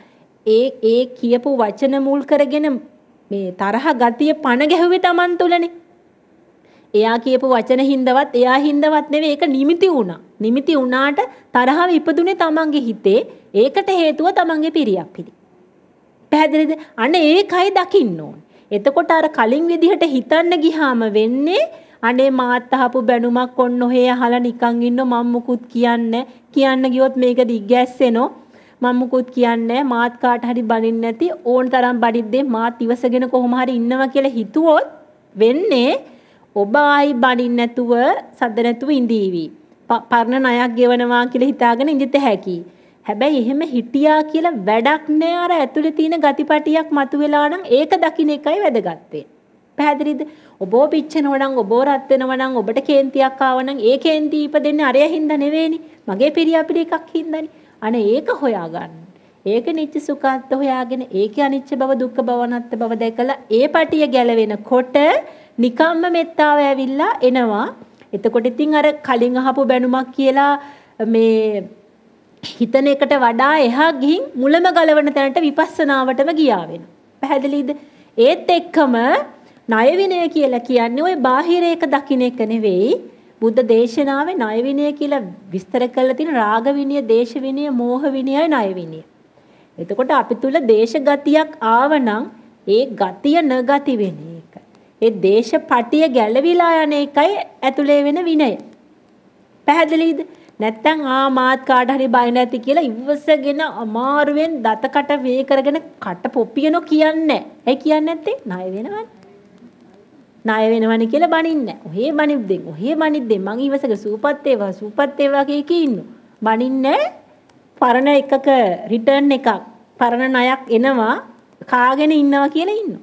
A: ඒ කියපු වචන මුල් කරගෙන මේ තරහ ගතිය පණ ගැහුවේ Taman තුලනේ. එයා කියපු වචන හින්දවත් එයා හින්දවත් නෙවෙයි ඒක නිමිති වුණා. නිමිති වුණාට තරහව ඉපදුනේ Tamanගේ හිතේ. ඒකට හේතුව Tamanගේ පිරියාපිරි. පැහැදිලිද? අනේ ඒකයි දකින්න ඕනේ. එතකොට අර කලින් විදිහට හිතන්න ගියාම වෙන්නේ අනේ මාත් අහපු බැනුමක් ඔන්න ඔහේ අහලා නිකන් ඉන්න මම මුකුත් කියන්නේ කියන්න ගියොත් මේක දිග්ගැස්සෙනෝ මම මුකුත් කියන්නේ මාත් කාට හරි බනින්න නැති ඕන තරම් බඩිද්දේ මාත් ඉවසගෙන කොහොම හරි ඉන්නවා කියලා හිතුවොත් වෙන්නේ ඔබ ආයි බනින්න නැතුව සද්ද නැතුව ඉඳීවි. පරණ ණයක් ගෙවනවා කියලා හිතාගෙන ඉඳිත හැකි. හැබැයි එහෙම හිටියා කියලා වැඩක් නෑ. අර ඇතුලේ තියෙන ගතිපටියක් මතුවෙලා නම් ඒක දකින්න එකයි වැදගත් වෙන්නේ. පැහැදිලිද? ඔබ පිච්චෙනවා නම් ඔබ රත් වෙනවා නම් ඔබට කේන්තියක් ආව නම් ඒ කේන්ති ඉපදෙන්නේ අරය හින්දා නෙවෙයිනේ. මගේ පිරියාපිරි එකක් හින්දානේ. අනේ ඒක හොයාගන්න. ඒක නිච්ච සුඛාත් හොයාගෙන ඒකේ අනිච්ච බව දුක්ඛ බව අනාත්ම බව දැකලා ඒ පටිය ගැලවෙනකොට නිකම්ම මෙත්තාව ඇවිල්ලා එනවා. එතකොට ඉතින් අර කලින් අහපු බැනුමක් කියලා මේ හිතන එකට වඩා එහා ගිහින් මුලම ගලවන තැනට විපස්සනාවටම ගියා වෙනවා. පැහැදිලිද? ඒත් එක්කම ණය විනය කියලා කියන්නේ ওই බාහිර එක දකින්න එක නෙවෙයි. බුද්ධ දේශනාවේ ණය විනය කියලා විස්තර කරලා තියෙන රාග විනය, දේශ විනය, මෝහ විනයයි ණය විනය. එතකොට අපි තුල දේශ ගතියක් ආවනම් ඒ ගතිය නගති වෙන එක. ඒ දේශපටිය ගැලවිලා යන එකයි ඇතුලේ වෙන විනය. පැහැදිලිද? නැත්තම් මාත් කාට හරි බය නැති කියලා ඉවසගෙන අමාරුවෙන් දතකට වේ කරගෙන කට පොප්පියනෝ කියන්නේ. ඒ කියන්නේ නැත්තේ ණය වෙනවනේ. ණය වෙනවනේ කියලා බනින්නේ. ඔහේ බනිද්දෙන් මං ඉවසක සූපත් ඒවා කී ඉන්නු. බනින්නේ පරණ එකක රිටර්න් එකක් පරණ ණයක් එනවා කාගෙන ඉන්නවා කියලා ඉන්නු.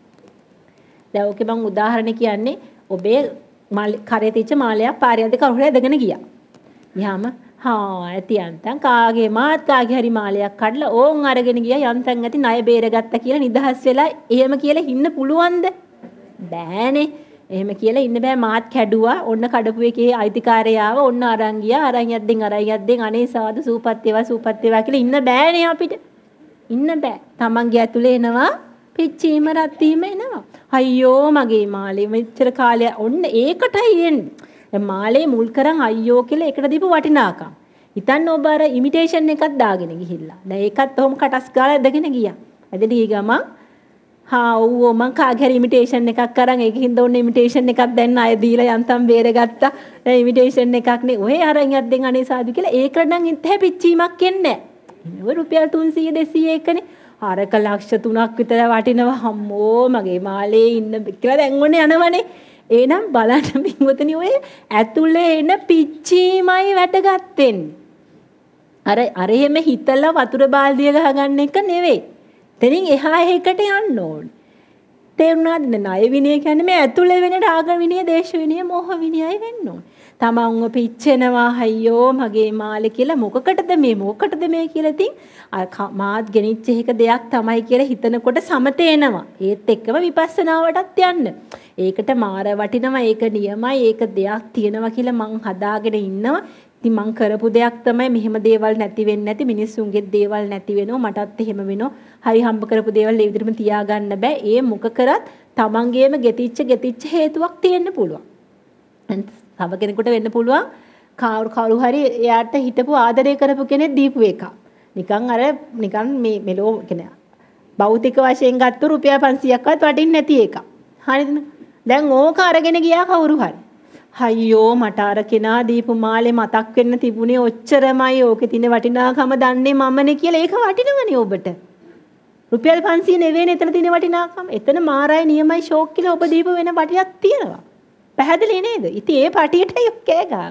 A: දැන් ඔකේ මං උදාහරණ කියන්නේ ඔබේ කරේ තියච්ච මාලයක් පාරේ යද්දී කවුරු හරි ඇදගෙන ගියා. ගියාම ඇති යන්තම් කාගේ මාත් කාගේ හරි මාලයක් කඩලා ඕන් අරගෙන ගියා යන්තම් ඇති ණය බේරගත්තා කියලා නිදහස් වෙලා එහෙම කියලා ඉන්න පුළුවන්ද? බෑනේ. එහෙම කියලා ඉන්න බෑ. මාත් කැඩුවා. ඔන්න කඩපු එකේ අයිතිකාරයාව ඔන්න අරන් ගියා. අරන් යද්දෙන් අනේ සාදු සූපත් වේවා කියලා ඉන්න බෑනේ අපිට. ඉන්න බෑ. තමන්ගේ ඇතුලේ එනවා පිච්චීම රත් වීම එනවා. අයියෝ මගේ මාලේ මෙච්චර කාලය ඔන්න ඒකටයි එන්නේ. මාලේ මුල් කරන් අයියෝ කියලා එකට දීපු වටිනාකම්. හිතන්න ඔබ අර ඉමිටේෂන් එකක් දාගෙන ගිහිල්ලා. දැන් ඒකත් ඔහොම කටස් ගාලා ඇදගෙන ගියා. ඇදදී ගමන් ඔව් මං කාගේ හරි ඉමිටේෂන් එකක් කරන් ඒකින්ද ඔන්න ඉමිටේෂන් එකක් දැන් අය දීලා යන්තම් බේරගත්තා. දැන් ඉමිටේෂන් එකක් නේ. ඔය අරන් යද්දෙන් අනේ සාදු කියලා ඒකට නම් ඉතේ පිච්චීමක් එන්නේ නැහැ. ඔය රුපියල් 300 200 එකනේ. අරක ලක්ෂ 3ක් විතර වටිනවා. අම්මෝ මගේ මාලේ ඉන්න කියලා දැන් ඔන්න යනවනේ. එහෙනම් බලන්න පින්වතුනි ඔය ඇතුලේ එන පිච්චීමයි වැටගත්තෙන්නේ. අර එහෙම හිතලා වතුර බාල්දිය ගහගන්න එක නෙවෙයි. එතනින් එහා එකට යන්න ඕනේ. තේරුණාද? ණය විනය කියන්නේ මේ ඇතුලේ වෙන රාග විනය, දේශ විනය, මෝහ විනයයි වෙන්න ඕනේ. තමන්ව පිච්චෙනවා අයියෝ මගේ මාලේ කියලා මොකකටද මේ කියලා ඉතින් මාත් ගෙනිච්ච එක දෙයක් තමයි කියලා හිතනකොට සමතේ එනවා. ඒත් එක්කම විපස්සනාවටත් යන්න. ඒකට මාර වටිනවා, ඒක නියමයි, ඒක දෙයක් තියෙනවා කියලා මං හදාගෙන ඉන්නවා. ඉතින් මං කරපු දෙයක් තමයි මෙහෙම දේවල් නැති වෙන්නේ නැති, මිනිස්සුන්ගේ දේවල් නැති වෙනවා, මටත් එහෙම වෙනවා. හරි හම්බ කරපු දේවල් ඒ විදිහටම තියාගන්න බෑ. ඒ මොක කරත් තමන්ගේම ගෙතිච්ච හේතුවක් තියෙන්න පුළුවන්. තව කෙනෙකුට වෙන්න පුළුවන් කවුරු හරි එයාට හිටපු ආදරය කරපු කෙනෙක් දීපු එක. නිකන් මේ මෙලෝ කියන්නේ භෞතික වශයෙන් ගත්ත රුපියල් 500ක්වත් වටින්නේ නැති එක. හරිද? දැන් ඕක අරගෙන ගියා කවුරු හරි. අයියෝ මට අර කෙනා දීපු මාලේ මතක් වෙන්න තිබුණේ ඔච්චරමයි. ඕකේ තියෙන වටිනාකම දන්නේ මමනේ කියලා ඒක වටිනවනේ ඔබට. රුපියල් 500 නෙවෙයි එතන තියෙන වටිනාකම. එතන මාරයි නියමයි ෂෝක් කියලා ඔබ දීපු වෙන පටියක් තියෙනවා. පැහැදිලි නේද? ඉතින් ඒ පටියට කෑ ගන්න.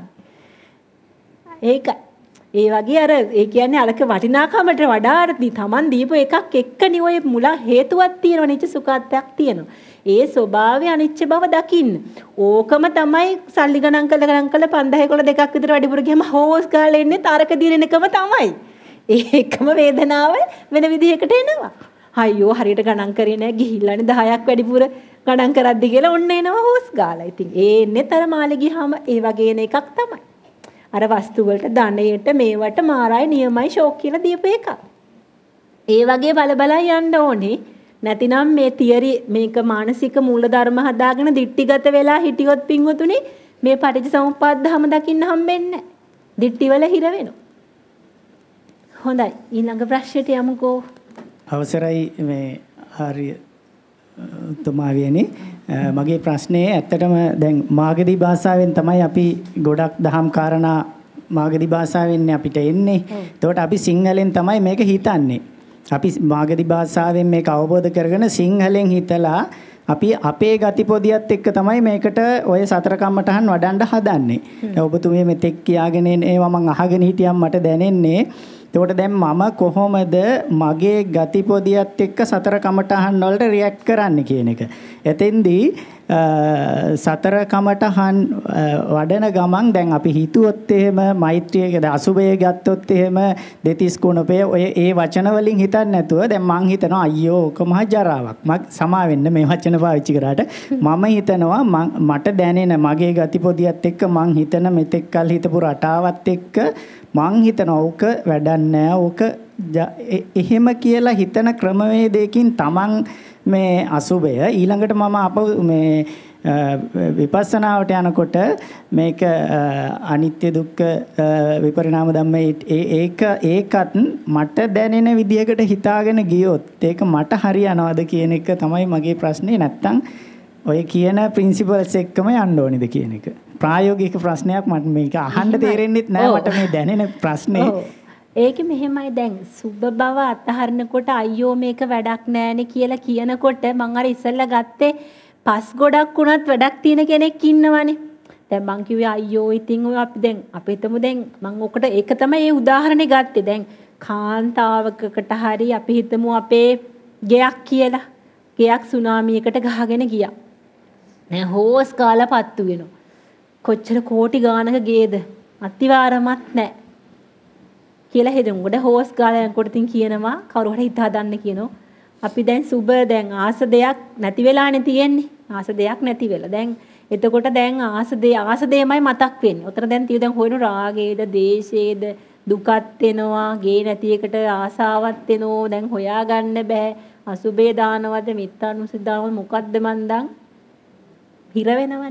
A: ඒක ඒ වගේ අර ඒ කියන්නේ අරක වටිනාකමට වඩා අර තමන් දීපු එකක් එක්කනේ ඔය මුල හේතුවක් තියෙනවා නිච්ච සුඛාත්යක් තියෙනවා. ඒ ස්වභාවය අනිච්ච බව දකින්න. ඕකම තමයි සල්ලි ගණන් කළ 5000 දෙකක් විතර වැඩිපුර ගියම හොස් ගාලා එන්නේ තරක දිරෙනකම තමයි. ඒකම වේදනාව වෙන විදිහකට එනවා. අයියෝ හරියට ගණන් කරේ නැහැ ගිහිල්ලානේ 10ක් වැඩිපුර ගණන් කරද්දි කියලා ඔන්න එනවා හොස් ගාලා. ඉතින් ඒ එන්නේ තර මාලේ ගියාම ඒ වගේ එන එකක් තමයි. අර වස්තු වලට ධනයට මේවට මාරයි නියමයි ෂෝක් කියලා දීපු එක. ඒ වගේ බල යන්න ඕනේ. නැතිනම් මේ තියරි මේක මානසික මූලධර්ම හදාගෙන දික්ටිගත වෙලා හිටියොත් පින්වතුනි මේ පටිච්චසමුප්පාද ධම දකින්න හම්බෙන්නේ නැහැ. දික්ටි වල හිර වෙනවා. හොඳයි ඊළඟ ප්‍රශ්නෙට යමුකෝ.
F: අවසරයි මේ ආර්ය තුමාවියනි මගේ ප්‍රශ්නේ ඇත්තටම දැන් මාගදී භාෂාවෙන් තමයි අපි ගොඩක් දහම් කාරණා මාගදී භාෂාවෙන් අපිට එන්නේ. එතකොට අපි සිංහලෙන් තමයි මේක හිතන්නේ. අපි මාගදී භාෂාවෙන් මේක අවබෝධ කරගෙන සිංහලෙන් හිතලා අපි අපේ ගතිපොදියත් එක්ක තමයි මේකට ඔය සතර කම්මටහන් වඩන්න හදන්නේ. ඔබතුමිය මෙතෙක් කියාගෙන ඒවා මම අහගෙන හිටියම් මට දැනෙන්නේ. එතකොට දැන් මම කොහොමද මගේ ගතිපොදියත් එක්ක සතර කමටහන් වලට රියැක්ට් කරන්න කියන එක. එතෙන්දී සතර කමටහන් වඩන ගමන් දැන් අපි හිතුවොත් එහෙම මෛත්‍රියකද අසුබය ගත්තොත් එහෙම දෙතිස් කුණපේ ඔය ඒ වචන වලින් හිතන්නේ නැතුව දැන් මං හිතනවා අයියෝ ඔක මහ ජරාවක්. මම සමා වෙන්න මේ වචන පාවිච්චි කරාට මම හිතනවා මට දැනෙන මගේ ගතිපොදියත් එක්ක මං හිතන මෙතෙක් කල් හිතපු රටාවත් එක්ක මං හිතනවා ඕක වැඩක් නෑ ඕක එහෙම කියලා හිතන ක්‍රමවේදයකින් තමන් මේ අසුබය ඊළඟට මම අප මේ විපස්සනාවට යනකොට මේක අනිත්‍ය දුක්ඛ විපරිණාම ධම්ම ඒකත් මට දැනෙන විදිහකට හිතාගෙන ගියොත් ඒක මට හරියනවද කියන එක තමයි මගේ ප්‍රශ්නේ. නැත්තම් ඔය කියන ප්‍රින්සිපල්ස් එක්කම යන්න ඕනේද කියන එක. ප්‍රායෝගික ප්‍රශ්නයක් මට මේක අහන්න තේරෙන්නෙත් නෑ මට මේ දැනෙන ප්‍රශ්නේ.
A: ඒක මෙහෙමයි දැන් සුබ බව අතහරිනකොට අයියෝ මේක වැඩක් නෑනේ කියලා කියනකොට මං අර ඉස්සෙල්ලා ගත්තේ පස් ගොඩක් වුණත් වැඩක් තියෙන කෙනෙක් ඉන්නවනේ. දැන් මං කිව්වේ අයියෝ ඉතින් ඔය අපි හිතමු දැන් මං ඔකට ඒක තමයි ඒ උදාහරණේ ගත්තේ. දැන් කාන්තාවකකට හරි අපි හිතමු අපේ ගෙයක් කියලා. ගෙයක් සුනාමියකට ගහගෙන ගියා. නෑ හෝස් කාලා පත්තු වෙනවා. කොච්චර කෝටි ගානක ගේද අතිවාරමත් නැහැ කියලා හිතමුකෝ. හෝස් ගාලා යනකොට තින් කියනවා කවුරු හරි හිත හදන්න කියනවා. අපි දැන් සුබ දැන් ආස දෙයක් නැති වෙලානේ තියෙන්නේ. ආස දෙයක් නැති වෙලා. දැන් එතකොට දැන් ආස දෙයමයි මතක් වෙන්නේ. උතර දැන් තිය දැන් හොයන රාගයේද දේශයේද දුකත් එනවා. ගේ නැති එකට ආසාවක් එනවා. දැන් හොයාගන්න බෑ. අසුබේ දානවද මිත්‍යානුසුදානවද මොකද්ද මන්දන් හිර වෙනවනේ.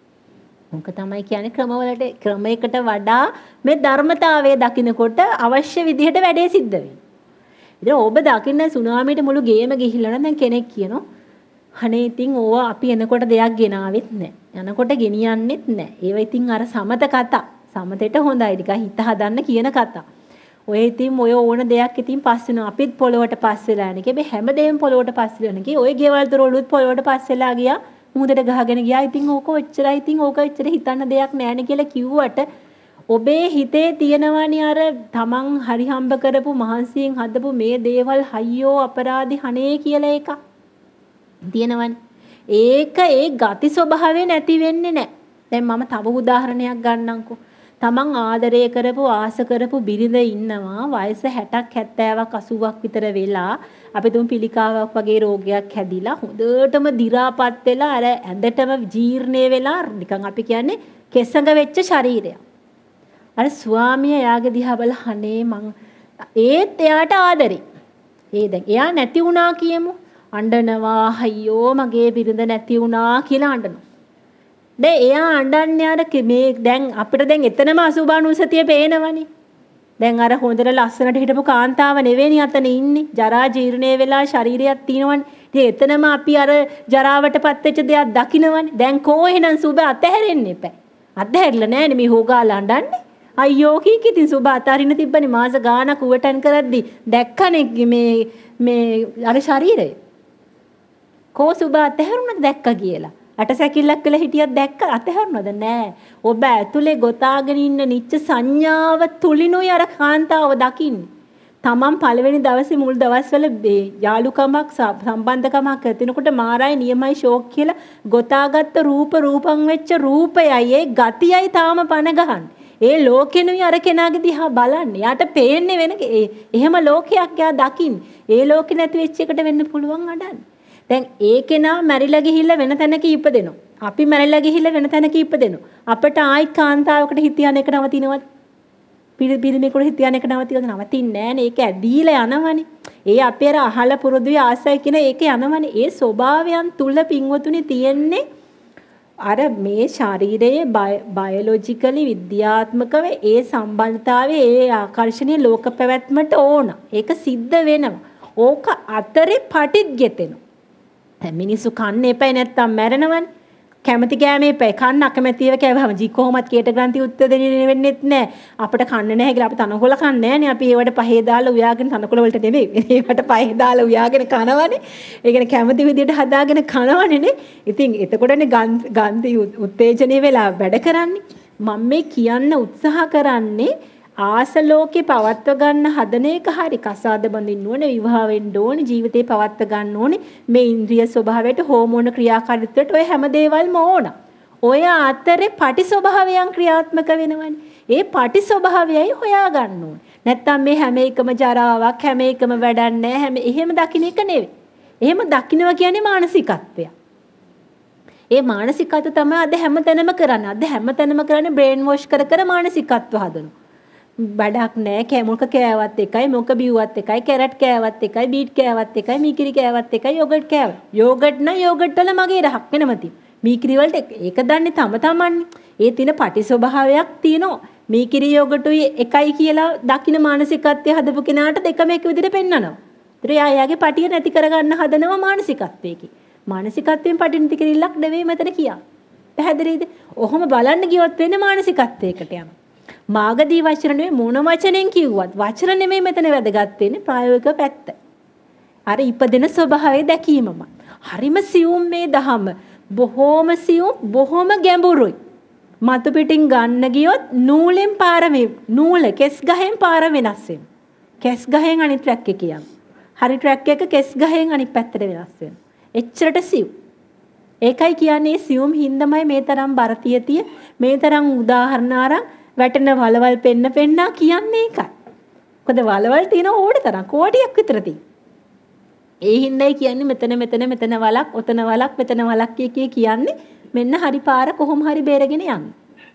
A: මොක තමයි කියන්නේ ක්‍රමයකට වඩා මේ ධර්මතාවයේ දකින්නකොට අවශ්‍ය විදිහට වැඩේ සිද්ධ වෙනවා. ඉතින් ඔබ දකින්න සුනාමියට මුළු ගේම ගිහිල්ලා නම් දැන් කෙනෙක් කියනවා අනේ ඉතින් ඕවා අපි එනකොට දෙයක් ගෙනාවෙත් නැහැ. යනකොට ගෙනියන්නෙත් නැහැ. ඒව ඉතින් අර සමත කතා. සමතේට හොඳයි ටිකක් හිත හදන්න කියන කතා. ඔය ඉතින් ඔය ඕන දෙයක් ඉතින් පස් වෙනවා. අපිත් පොළොවට පස් වෙලා යන්නේ. හැබැයි හැමදේම පොළොවට පස් වෙලා යන්නේ. ඔය ගෙවල් දොරවලුත් පොළොවට පස් වෙලා ගියා. මුහුදට ගහගෙන ගියා. ඉතින් ඕක ඔච්චරයි. ඉතින් ඕක ඔච්චර හිතන්න දෙයක් නෑනේ කියලා කිව්වට ඔබේ හිතේ තියෙනවනේ අර තමන් හරි හම්බ කරපු මහන්සියෙන් හදපු මේ දේවල් හයියෝ අපරාධි හනේ කියලා එකක් තියෙනවනේ. ඒක ඒ ගති ස්වභාවය නැති වෙන්නේ නැහැ. දැන් මම තව උදාහරණයක් ගන්නම්කෝ. තමන් ආදරය කරපු ආස කරපු බිරිඳ ඉන්නවා වයස 60ක් 70ක් 80ක් විතර වෙලා අපි තුන් පිළිකාවක් වගේ රෝගයක් හැදිලා හොඳටම දි รา පත් වෙලා අර ඇඳටම ජීර්ණය වෙලා නිකන් අපි කියන්නේ කෙසඟ වෙච්ච ශරීරයක්. අර ස්වාමියා යාගේ දිහා බලලා අනේ මං ඒත් එයාට ආදරේ. දැන් එයා නැති වුණා කියමු. අඬනවා අයියෝ මගේ බිරිඳ නැති වුණා කියලා අඬනවා. දැන් එයා අඬන්නේ අර මේ දැන් අපිට දැන් එතනම අසුභානුසතිය පේනවනේ. දැන් අර හොඳට ලස්සනට හිටපු කාන්තාව නෙවෙයි අතන ඉන්නේ. ජරා ජීර්ණේ වෙලා ශරීරයක් තියෙනවනේ. ඉතින් එතනම අපි අර ජරාවටපත් වෙච්ච දෙයක් දකින්නවනේ. දැන් කෝ එහෙනම් සුභ අතහැරෙන්න එපා. අතහැරලා නැහැනේ මේ හොගාලා අඬන්නේ. අයියෝ කීක ඉතින් සුභ අතාරින්න තිබ්බනේ මාස ගාණක් උවටන් කරද්දි දැක්කනේ මේ අර ශරීරය. කෝ සුභ අතහැරුණාද දැක්කා කියලා. අටසැකිල්ලක් වෙලා හිටියක් දැක්ක අතහැරුණාද නෑ. ඔබ ඇතුලේ ගොතාගෙන ඉන්න නිච්ච සංඥාව තුලිනුයි අර කාන්තාව දකින්නේ. තමන් පළවෙනි දවසේ මුල් දවස්වල යාළුකමක් සම්බන්ධකමක් ඇතිනකොට මාරයි නියමයි ෂෝක් කියලා ගොතාගත්ත රූපන් වෙච්ච රූපයයි ඒ ගතියයි තාම පන ගහන්නේ. ඒ ලෝකෙනුයි අර කෙනාගේ දිහා බලන්නේ. යාට පේන්නේ වෙන එහෙම ලෝකයක් යා දකින්නේ. ඒ ලෝකෙ නැති වෙච්ච එකට වෙන්න පුළුවන් අඩන්නේ. දැන් ඒ කෙනා මැරිලා ගිහිල්ලා වෙන තැනක ඉපදෙනවා. අපි මැරිලා ගිහිල්ලා වෙන තැනක ඉපදෙනවා. අපිට ආයි කාන්තාවකට හිතියන එක නවතිනවද? පිරිමියෙකුට හිතියන එක නවතින්නේ නෑනේ. ඒක ඇදීලා යනවනේ. ඒ අපේ අර අහල පුරුදුයි ආසයි කියන ඒක යනවනේ. ඒ ස්වභාවයන් තුල පින්වතුනි තියෙන්නේ අර මේ ශරීරයේ බයොලොජිකලි විද්‍යාත්මකව ඒ සම්බන්ධතාවයේ ඒ ආකර්ෂණීය ලෝක පැවැත්මට ඕන. ඒක සිද්ධ වෙනවා. ඕක අතරේ පටිත් ගෙතෙනවා. මිනිස්සු කන්න එපයි නැත්තම් මැරෙනවනේ. කැමති කෑම එපයි. කන්න අකමැතිව කෑවම ජී කොහොමත් කේට ග්‍රන්ථි උත්තර දෙන්නේ වෙන්නෙත් නැහැ. අපිට කන්න නැහැ කියලා අපි තනකොළ කන්නේ නැහනේ. අපි ඒවට පහේ දාලා උයාගෙන තනකොළ වලට නෙමෙයි. ඒවට පහේ දාලා උයාගෙන කනවනේ. ඒ කියන්නේ කැමති විදියට හදාගෙන කනවනේ. ඉතින් එතකොටනේ ගන්ධි උත්තේජනීය වෙලා වැඩ කරන්නේ. මම මේ කියන්න උත්සාහ කරන්නේ ආසලෝකේ පවත්ව ගන්න හදන එක හරි. කසාද බඳින්න ඕනේ, විවාහ වෙන්න ඕනේ, ජීවිතේ පවත්ව ගන්න ඕනේ. මේ ඉන්ද්‍රිය ස්වභාවයට හෝමෝන ක්‍රියාකාරීත්වයට ඔය හැම දේවල්ම ඕන. ඔය අතරේ පටි ස්වභාවයන් ක්‍රියාත්මක වෙනවනේ. ඒ පටි ස්වභාවයයි හොයා ගන්න ඕනේ. නැත්තම් මේ හැම එකම ජරාවක්, හැම එකම වැඩක් නැහැ. එහෙම දකින්න එක නෙවෙයි. එහෙම දකින්නවා කියන්නේ මානසිකත්වය. ඒ මානසිකත්වය තමයි අද හැමතැනම කරන්නේ. අද හැමතැනම කරන්නේ බ්‍රේන් වොෂ් කර මානසිකත්ව හදනවා. බඩක් නැහැ මොක කෑවත් එකයි මොක බිව්වත් එකයි කැරට් කෑවත් එකයි බීට් කෑවත් එකයි මීකිරි කෑවත් එකයි යෝගට් කෑවත් යෝගට් නම් යෝගට් වල මගේ රහක් වෙනමති මීකිරි වලට ඒක දන්නේ තමන්නේ ඒ තින පටි ස්වභාවයක් තියෙනවා මීකිරි යෝගටුයි එකයි කියලා දකින්න මානසිකත්වය හදපු කෙනාට දෙකම එක විදිහට පෙන්වනවා. ඒතර යායාගේ පටිය නැති කරගන්න හදනවා මානසිකත්වයේකි. මානසිකත්වයෙන් පටි නැති කිරිල්ලක් නෙවෙයි මෙතන කියන්නේ. පැහැදිලිද? ඔහොම බලන්න ගියොත් වෙන්නේ මානසිකත්වයකට යනවා. මාගදී වචන නෙමෙයි මොන වචනෙන් කිව්වත් වචන නෙමෙයි මෙතන වැදගත් වෙන්නේ ප්‍රායෝගික පැත්ත. අර ඉපදෙන ස්වභාවය දැකීමම. හරිම සියුම් මේ දහම. බොහොම සියුම් බොහොම ගැඹුරුයි. මතු පිටින් ගන්න ගියොත් නූලෙන් පාර නූල කෙස් ගහෙන් පාර වෙනස් වෙනවා. කෙස් ගහෙන් අනිත් ට්‍රැක් එක කියන්නේ. හරි ට්‍රැක් එක කෙස් ගහෙන් අනිත් පැත්තට වෙනස් වෙනවා. එච්චරට සියුම්. ඒකයි කියන්නේ සියුම් හින්දමයි මේ තරම් බරතියතිය මේ තරම් උදාහරණ අරන් වැටෙන වලවල් පෙන්නා කියන්නේ ඒකයි. මොකද වලවල් තියෙන ඕඩ තරම් කෝටියක් විතර තියෙනවා. ඒ හින්දායි කියන්නේ මෙතන වලක්, ඔතන වලක්, මෙතන වලක් කියන්නේ මෙන්න හරි පාර කොහොම හරි බේරගෙන යන්න.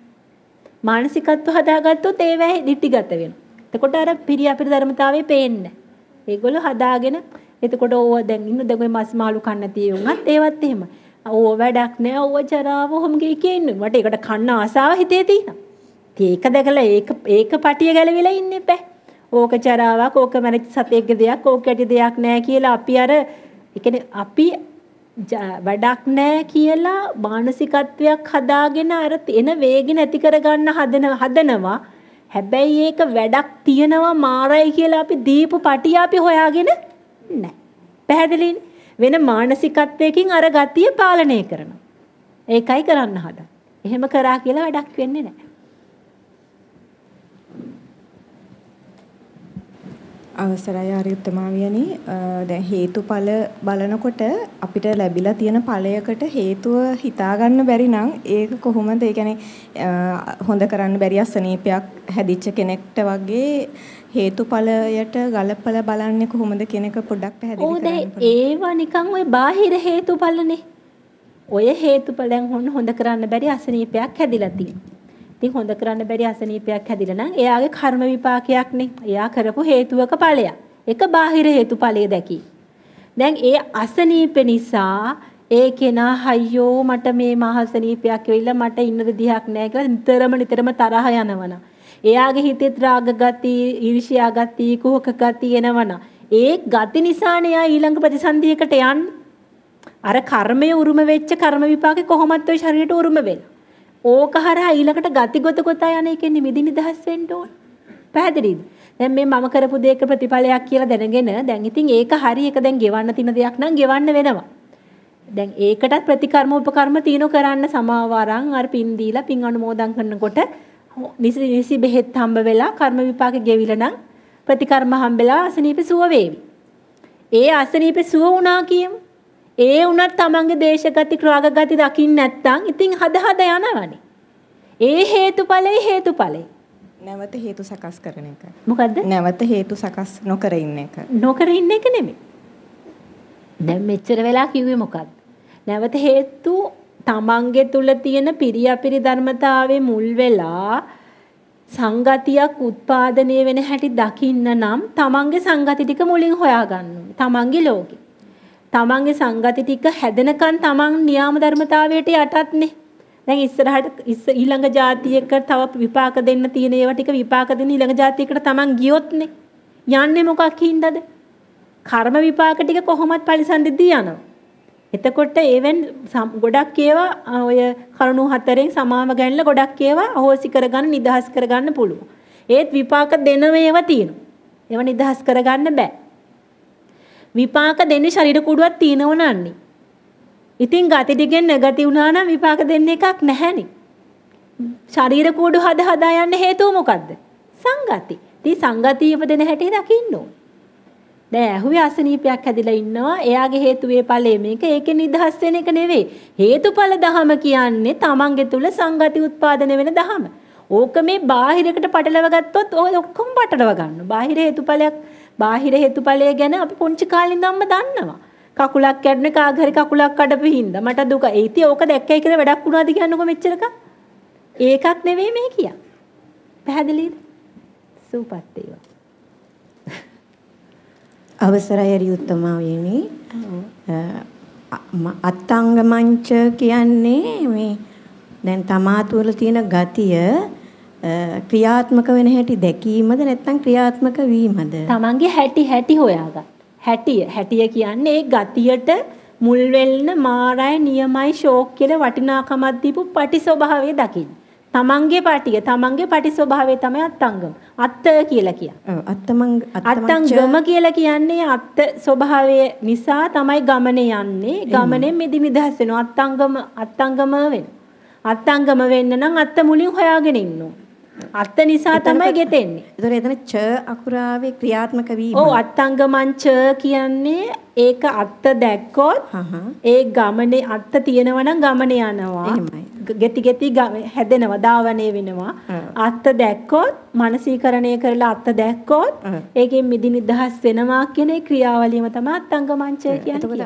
A: මානසිකත්ව හදාගත්තොත් ඒවැයි දිටිගත වෙනවා. එතකොට අර පිරියාපිර ධර්මතාවයේ පේන්නේ. ඒගොල්ලෝ හදාගෙන එතකොට ඕව දැන් ඉන්න දැන් ඔය මස් මාළු කන්න නැති උන්වත් ඒවත් එහෙම. ඕව වැඩක් නෑ ඕව ජරාව ඔහොම කියන්නේ. මට ඒකට කන්න ආසාව හිතේ තියෙනවා. ඒක දැකලා ඒක පටිය ගැලවිලා ඉන්න එපා. ඕක චරාවක්, ඕක මැරිච්ච සතෙක්ගේ දෙයක්, ඕක ඇටි දෙයක් නෑ කියලා අපි අර ඒ කියන්නේ අපි වැඩක් නෑ කියලා මානසිකත්වයක් හදාගෙන අර එන වේගය නැති කරගන්න හදනවා. හැබැයි ඒක වැඩක් තියනවා මාරයි කියලා අපි දීපු පටිය අපි හොයාගෙන නෑ. පැහැදිලිනේ? වෙන මානසිකත්වයකින් අර ගතිය පාලනය කරනවා. ඒකයි කරන්න හදන්නේ. එහෙම කරා කියලා වැඩක් වෙන්නේ නෑ.
D: අවසරයි ආර්යුත්තමාවියනි දැන් හේතුඵල බලනකොට අපිට ලැබිලා තියෙන ඵලයකට හේතුව හිතා ගන්න බැරි නම් ඒක කොහොමද ඒ කියන්නේ හොඳ කරන්න බැරි අසනීපයක් හැදිච්ච කෙනෙක්ට වගේ හේතුඵලයට ගලපලා බලන්නේ කොහොමද කියන එක පොඩ්ඩක් පැහැදිලි කරන්න.
A: ඒවා නිකන් ওই බාහිර හේතුඵලනේ. ඔය හේතුඵල දැන් හොඳ කරන්න බැරි අසනීපයක් හැදිලා තියෙනවා. ඉතින් හොඳ කරන්න බැරි අසනීපයක් හැදිලා නම් එයාගේ කර්ම විපාකයක්නේ. එයා කරපු හේතුවක ඵලයක්. ඒක බාහිර හේතුඵලයේ දැකි. දැන් ඒ අසනීප නිසා ඒ කෙනා අයියෝ මට මේ මහසනීපයක් වෙවිලා මට ඉන්න විදිහක් නැහැ කියලා නිතරම තරහ යනවනම් එයාගේ හිතේ රාග ගති, ඊර්ෂ්‍යා ගති, කුහක ගති එනවනම් ඒ ගති නිසානේ එයා ඊළඟ ප්‍රතිසන්දියකට යන්නේ. අර කර්මයේ උරුම වෙච්ච කර්ම විපාකේ කොහොමත් ඔය ශරීරයට උරුම වෙලා. ඕක හරහා ඊළඟට ගති ගොත යන එකෙන්නේ මිදි නිදහස් වෙන්න ඕන. පැහැදිලිද? දැන් මේ මම කරපු දෙයක ප්‍රතිඵලයක් කියලා දැනගෙන දැන් ඉතින් ඒක හරි එක දැන් ගෙවන්න තියෙන දෙයක් නම් ගෙවන්න වෙනවා. දැන් ඒකටත් ප්‍රතිකර්ම උපකර්ම තියනෝ කරන්න සමාවාරං අර පින් දීලා පින් අනුමෝදන් කරනකොට නිසි බෙහෙත් හම්බ වෙලා කර්ම විපාක ගෙවිලා නම් ප්‍රතිකර්ම හම්බෙලා අසනීප සුව වේවි. ඒ අසනීප සුව වුණා කියමු. ඒ උනත් තමන්ගේ දේශගති ක්‍රාගගති දකින්න නැත්නම් ඉතින් හද යනවනේ. ඒ හේතුඵලයි.
D: නැවත හේතු සකස් කරන එක.
A: මොකද්ද?
D: නැවත හේතු සකස් නොකර ඉන්න එක.
A: නොකර ඉන්න එක නෙමෙයි. දැන් මෙච්චර වෙලා කිව්වේ මොකද්ද? නැවත හේතු තමන්ගේ තුල තියෙන පිරියාපිරි ධර්මතාවයේ මුල් වෙලා සංගතියක් උත්පාදනය වෙන හැටි දකින්න නම් තමන්ගේ සංගති ටික මුලින් හොයාගන්න ඕනේ. තමන්ගේ ලෝකේ. තමන්ගේ සංගති ටික හැදෙනකන් තමන් නියාම ධර්මතාවයට යටත්නේ. දැන් ඉස්සරහට ඊළඟ જાතියක තව විපාක දෙන්න තියෙන ඒවා ටික විපාක දෙන්න ඊළඟ જાතියකට තමන් ගියොත්නේ. යන්නේ මොකක් හින්දාද? කර්ම විපාක ටික කොහොමත් පරිසන්දිදී යනවා. එතකොට ඒවෙන් ගොඩක් ඒවා ඔය කරුණු හතරෙන් සමාව ගන්නලා ගොඩක් ඒවා අහෝසි කරගන්න නිදහස් කරගන්න පුළුවන්. ඒත් විපාක දෙන ඒවා තියෙනවා. ඒවා නිදහස් කරගන්න බෑ. විපාක දෙන්නේ ශරීර කුඩුවක් තියෙනව නන්නේ. ඉතින් ගති දිගෙන් නැගති වුණා නම් විපාක දෙන්න එකක් නැහැනේ. ශරීර කුඩු හදා යන්න හේතුව මොකද්ද? සංගති. ඉතින් සංගතිය ඉපදෙන හැටි දකින්න ඕන. දැන් ඇහුවේ අසනීපයක් හැදිලා ඉන්නවා. එයාගේ හේතුවේ ඵලය මේක. ඒකේ නිදහස් වෙන එක නෙවෙයි. හේතුඵල දහම කියන්නේ තමන්ගේ තුල සංගති උත්පාදනය වෙන දහම. ඕක මේ බාහිරයකට පටලව ගත්තොත් ඔය ඔක්කොම පටලව ගන්නවා. බාහිර හේතුඵලය ගැන අපි පුංචි කාලේ ඉඳන්ම දන්නවා. කකුලක් කැඩුනේ කාගහරි කකුලක් කඩපු හින්දා මට දුක. ඒ ඉතින් ඕක දැක්කයි කියලා වැඩක් වුණාද කියන්නකො මෙච්චරක. ඒකක් නෙවෙයි මේ කියන්නේ. පැහැදිලිද? සූපත් ඒවා.
B: අවසරයි හරි උත්තමාවේනි. අත්ංගමංච කියන්නේ මේ දැන් තමා තුළ තියෙන ගතිය ක්‍රියාත්මක වෙන හැටි දැකීමද නැත්නම් ක්‍රියාත්මක වීමද?
A: තමන්ගේ හැටි හොයාගන්න. හැටිය කියන්නේ ඒ ගතියට මුල් වෙන්න මාරය නියමයි ෂෝක් කියලා වටිනාකමක් දීපු පටි ස්වභාවය දකින්න. තමන්ගේ පටි ස්වභාවය තමයි අත්ංගම. අත්ත කියලා කියන්නේ. අත්ංගම කියලා කියන්නේ අත්ත ස්වභාවය නිසා තමයි ගමනේ යන්නේ. ගමනේ මිදි නිදහස් වෙනවා. අත්ංගම වෙනවා. අත්ංගම වෙන්න නම් අත්ත මුලින් හොයාගෙන ඉන්න ඕන. අත්ත නිසා තමයි ගෙතෙන්නේ.
B: ඒතර එතන ච අකුරාවේ ක්‍රියාත්මක වීම.
A: ඔව් අත්ංගමං ච කියන්නේ ඒක අත්ත දැක්කොත් ඒ ගමනේ අත්ත තියෙනවා නම් ගමනේ යනවා.
B: එහෙමයි.
A: ගෙති හැදෙනවා, ධාවනය වෙනවා. අත්ත දැක්කොත්, මානසීකරණය කරලා අත්ත දැක්කොත් ඒකෙන් මිදි නිදහස් වෙනවා කියන ඒ ක්‍රියාවලියම තමයි අත්ංගමං ච කියන්නේ.
B: එතකොට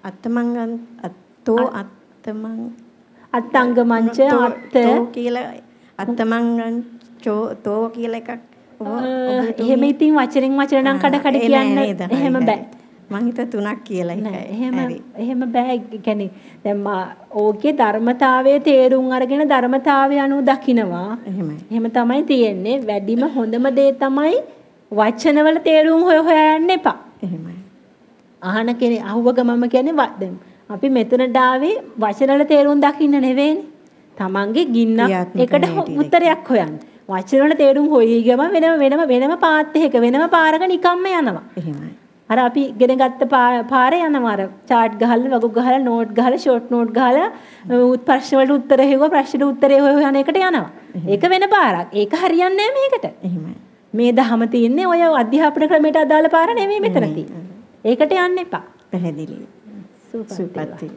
A: අත්ංගමං ච අත්ත
B: කියලා අත්තමංගන් තෝ කියලා එකක්
A: එහෙම ඉතින් වචනෙන් නම් කඩ කියන්න එහෙම බෑ.
B: මං හිත තුනක් කියලා එකයි.
A: එහෙම බෑ. කියන්නේ දැන් ඕකේ ධර්මතාවයේ තේරුම් අරගෙන ධර්මතාවය අනුව දකිනවා. එහෙම තමයි තියෙන්නේ. වැඩිම හොඳම දේ තමයි වචනවල තේරුම් හොයා යන්න එපා.
B: එහෙමයි.
A: අහන කෙනේ අහුව ගමම කියන්නේ දැන් අපි මෙතනට ආවේ වචනවල තේරුම් දකින්න නෙවෙයිනේ. තමන්ගේ ගින්න එකට උත්තරයක් හොයන්න. වචන වල තේරුම් හොයී ගම වෙනම පාත් එකක වෙනම පාරක නිකම්ම යනවා.
B: එහෙමයි.
A: අර අපි ඉගෙන ගත්ත පාරේ යනවා. අර චාට් ගහලා වගු ගහලා නෝට් ගහලා ෂෝට් නෝට් ගහලා ප්‍රශ්න වලට උත්තර හෙව්වා ප්‍රශ්නෙට උත්තරේ හොයන එකට යනවා. ඒක වෙන පාරක්. ඒක හරියන්නේ නැහැ මේකට.
B: එහෙමයි.
A: මේ දහම තියෙන්නේ ඔය අධ්‍යාපන ක්‍රමයට අදාළ පාර නෙමෙයි මෙතන තියෙන්නේ. ඒකට යන්න එපා.
B: පැහැදිලි. සුපත්.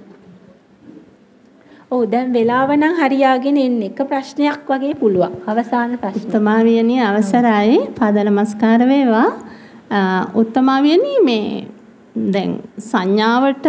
A: ඔව් දැන් වෙලාව නම් හරියාගෙන එන්නේ. එක ප්‍රශ්නයක් වගේ පුළුවන්. අවසාන ප්‍රශ්න.
G: උත්තමාවියනි අවසරයි. පාද නමස්කාර වේවා. උත්තමාවියනි මේ දැන් සංඥාවට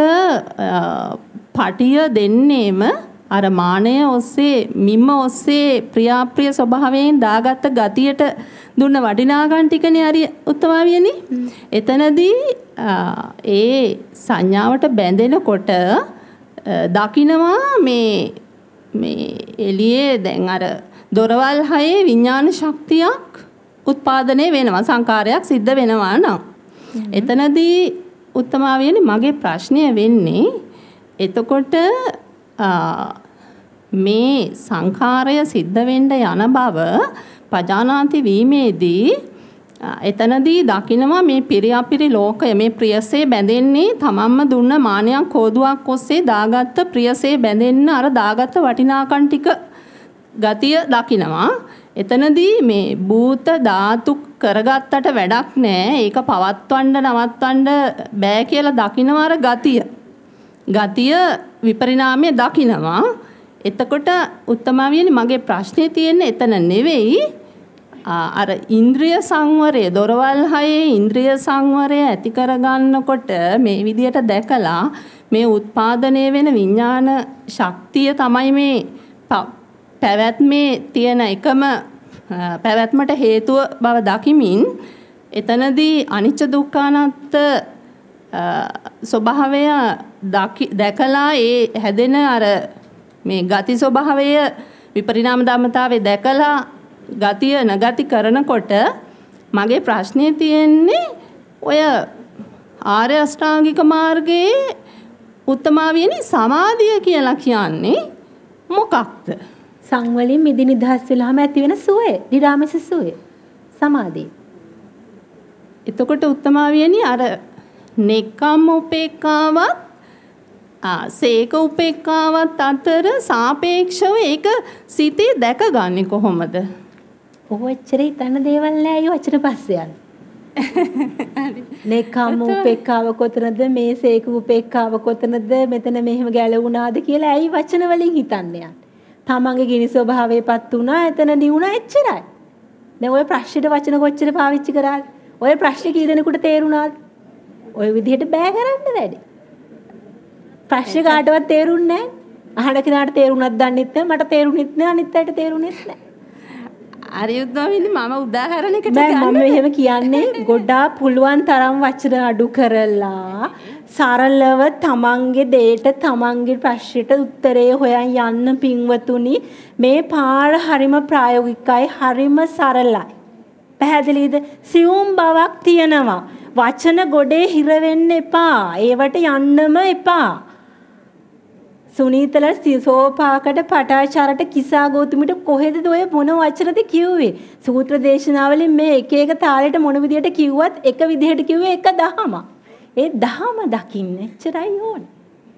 G: පටිය දෙන්නේම අර මානය ඔස්සේ මිම්ම ඔස්සේ ප්‍රියාප්‍රිය ස්වභාවයෙන් දාගත්ත ගතියට දුන්න වටිනාකම් ටිකනේ හරි උත්තමාවියනි. එතනදී ඒ සංඥාවට බැඳෙනකොට දකිනවා මේ එළියේ දැන් අර දොරවල් හයේ විඥාන ශක්තියක් උත්පාදනය වෙනවා සංකාරයක් සිද්ධ වෙනවා නම් එතනදී උත්තමාවියනි මගේ ප්‍රශ්නය වෙන්නේ එතකොට මේ සංඛාරය සිද්ධ වෙන්න යන බව පජානාති වීමේදී එතනදී දකිනවා මේ පිරියාපිරි ලෝකය මේ ප්‍රියසේ බැඳෙන්නේ තමන්ම දුන්න මානයක් කෝදුවක් ඔස්සේ දාගත්ත ප්‍රියසේ බැඳෙන්න අර දාගත්ත වටිනාකම් ටික ගතිය දකිනවා එතනදී මේ භූත ධාතු කරගත්තට වැඩක් නැහැ ඒක පවත්වන්න නවත්වන්න බෑ කියලා දකිනවා අර ගතිය විපරිණාමය දකිනවා එතකොට උත්තමාවියනි මගේ ප්‍රශ්නේ තියෙන්නේ එතන නෙවෙයි අර ඉන්ද්‍රිය සංවරය දොරවල් හයේ ඉන්ද්‍රිය සංවරය ඇති කරගන්නකොට මේ විදියට දැකලා මේ උත්පාදනය වෙන විඥාන ශක්තිය තමයි මේ පැවැත්මේ තියෙන එකම පැවැත්මට හේතුව බව දකිමින් එතනදී අනිච්ච දුක්ඛානත්ත ස්වභාවය දැකලා ඒ හැදෙන අර මේ ගති ස්වභාවය විපරිණාම ධර්මතාවය දැකලා ගතිය නගති කරනකොට මගේ ප්‍රශ්නේ තියෙන්නේ ඔය ආර්ය අෂ්ටාංගික මාර්ගයේ උත්තමාවියනි සමාධිය කියලා කියන්නේ මොකක්ද?
A: සංවලින් මිදි නිදහස් වෙලාම ඇති වෙන සුවය, නිරාමස සුවය. සමාධිය.
G: එතකොට උත්තමාවියනි අර නෙක්ඛම්ම උපේක්ඛාවත් සේක උපේක්ඛාවත් අතර සාපේක්ෂව ඒක සිතේ දැකගන්නේ කොහොමද?
A: ඔච්චර හිතන්න දේවල් නෑ අයියෝ අච්චර පස්සේ යන්න. නෙක්ඛම්ම උපේක්ඛාව කොතනද මේ සේක උපේක්ඛාව කොතනද මෙතන මෙහෙම ගැලවුණාද කියලා ඇයි වචන වලින් හිතන්නේ යන්නේ. තමන්ගේ ගිනි ස්වභාවයටපත් වුණා එතන නිවුණා එච්චරයි. දැන් ඔය ප්‍රශ්නෙට වචන කොච්චර පාවිච්චි කරාද? ඔය ප්‍රශ්නේ කී දෙනෙකුට තේරුණාද? ඔය විදිහට බෑ කරන්න වැඩි. ප්‍රශ්නේ කාටවත් තේරුන්නේ නැහැ. අහන කෙනාට තේරුණත් දන්නෙත් නැහැ මට තේරුණෙත් නැහැ අනිත් අයට තේරුණෙත් නැහැ.
G: ආරියුද්දමිනි මම උදාහරණයකට
A: මම එහෙම කියන්නේ ගොඩාක් පුළුවන් තරම් වචන අඩු කරලා සරලව තමන්ගේ දෙයට තමන්ගේ ප්‍රශ්නෙට උත්තරේ හොයන් යන්න පින්වතුනි මේ පාර හරිම ප්‍රායෝගිකයි හරිම සරලයි පැහැදිලිද සියුම් බවක් තියෙනවා වචන ගොඩේ හිර වෙන්න එපා ඒවට යන්නම එපා සුනීතල සෝපාකට පටාචාරට කිසා ගෞතමිට කොහෙද ඔය මොන වචනද කිව්වේ සූත්‍ර දේශනාවලින් මේ එක එක තාලෙට මොන විදියට කිව්වත් එක විදියට කිව්වේ එක දහම ඒ දහම දකින්න එච්චරයි ඕනේ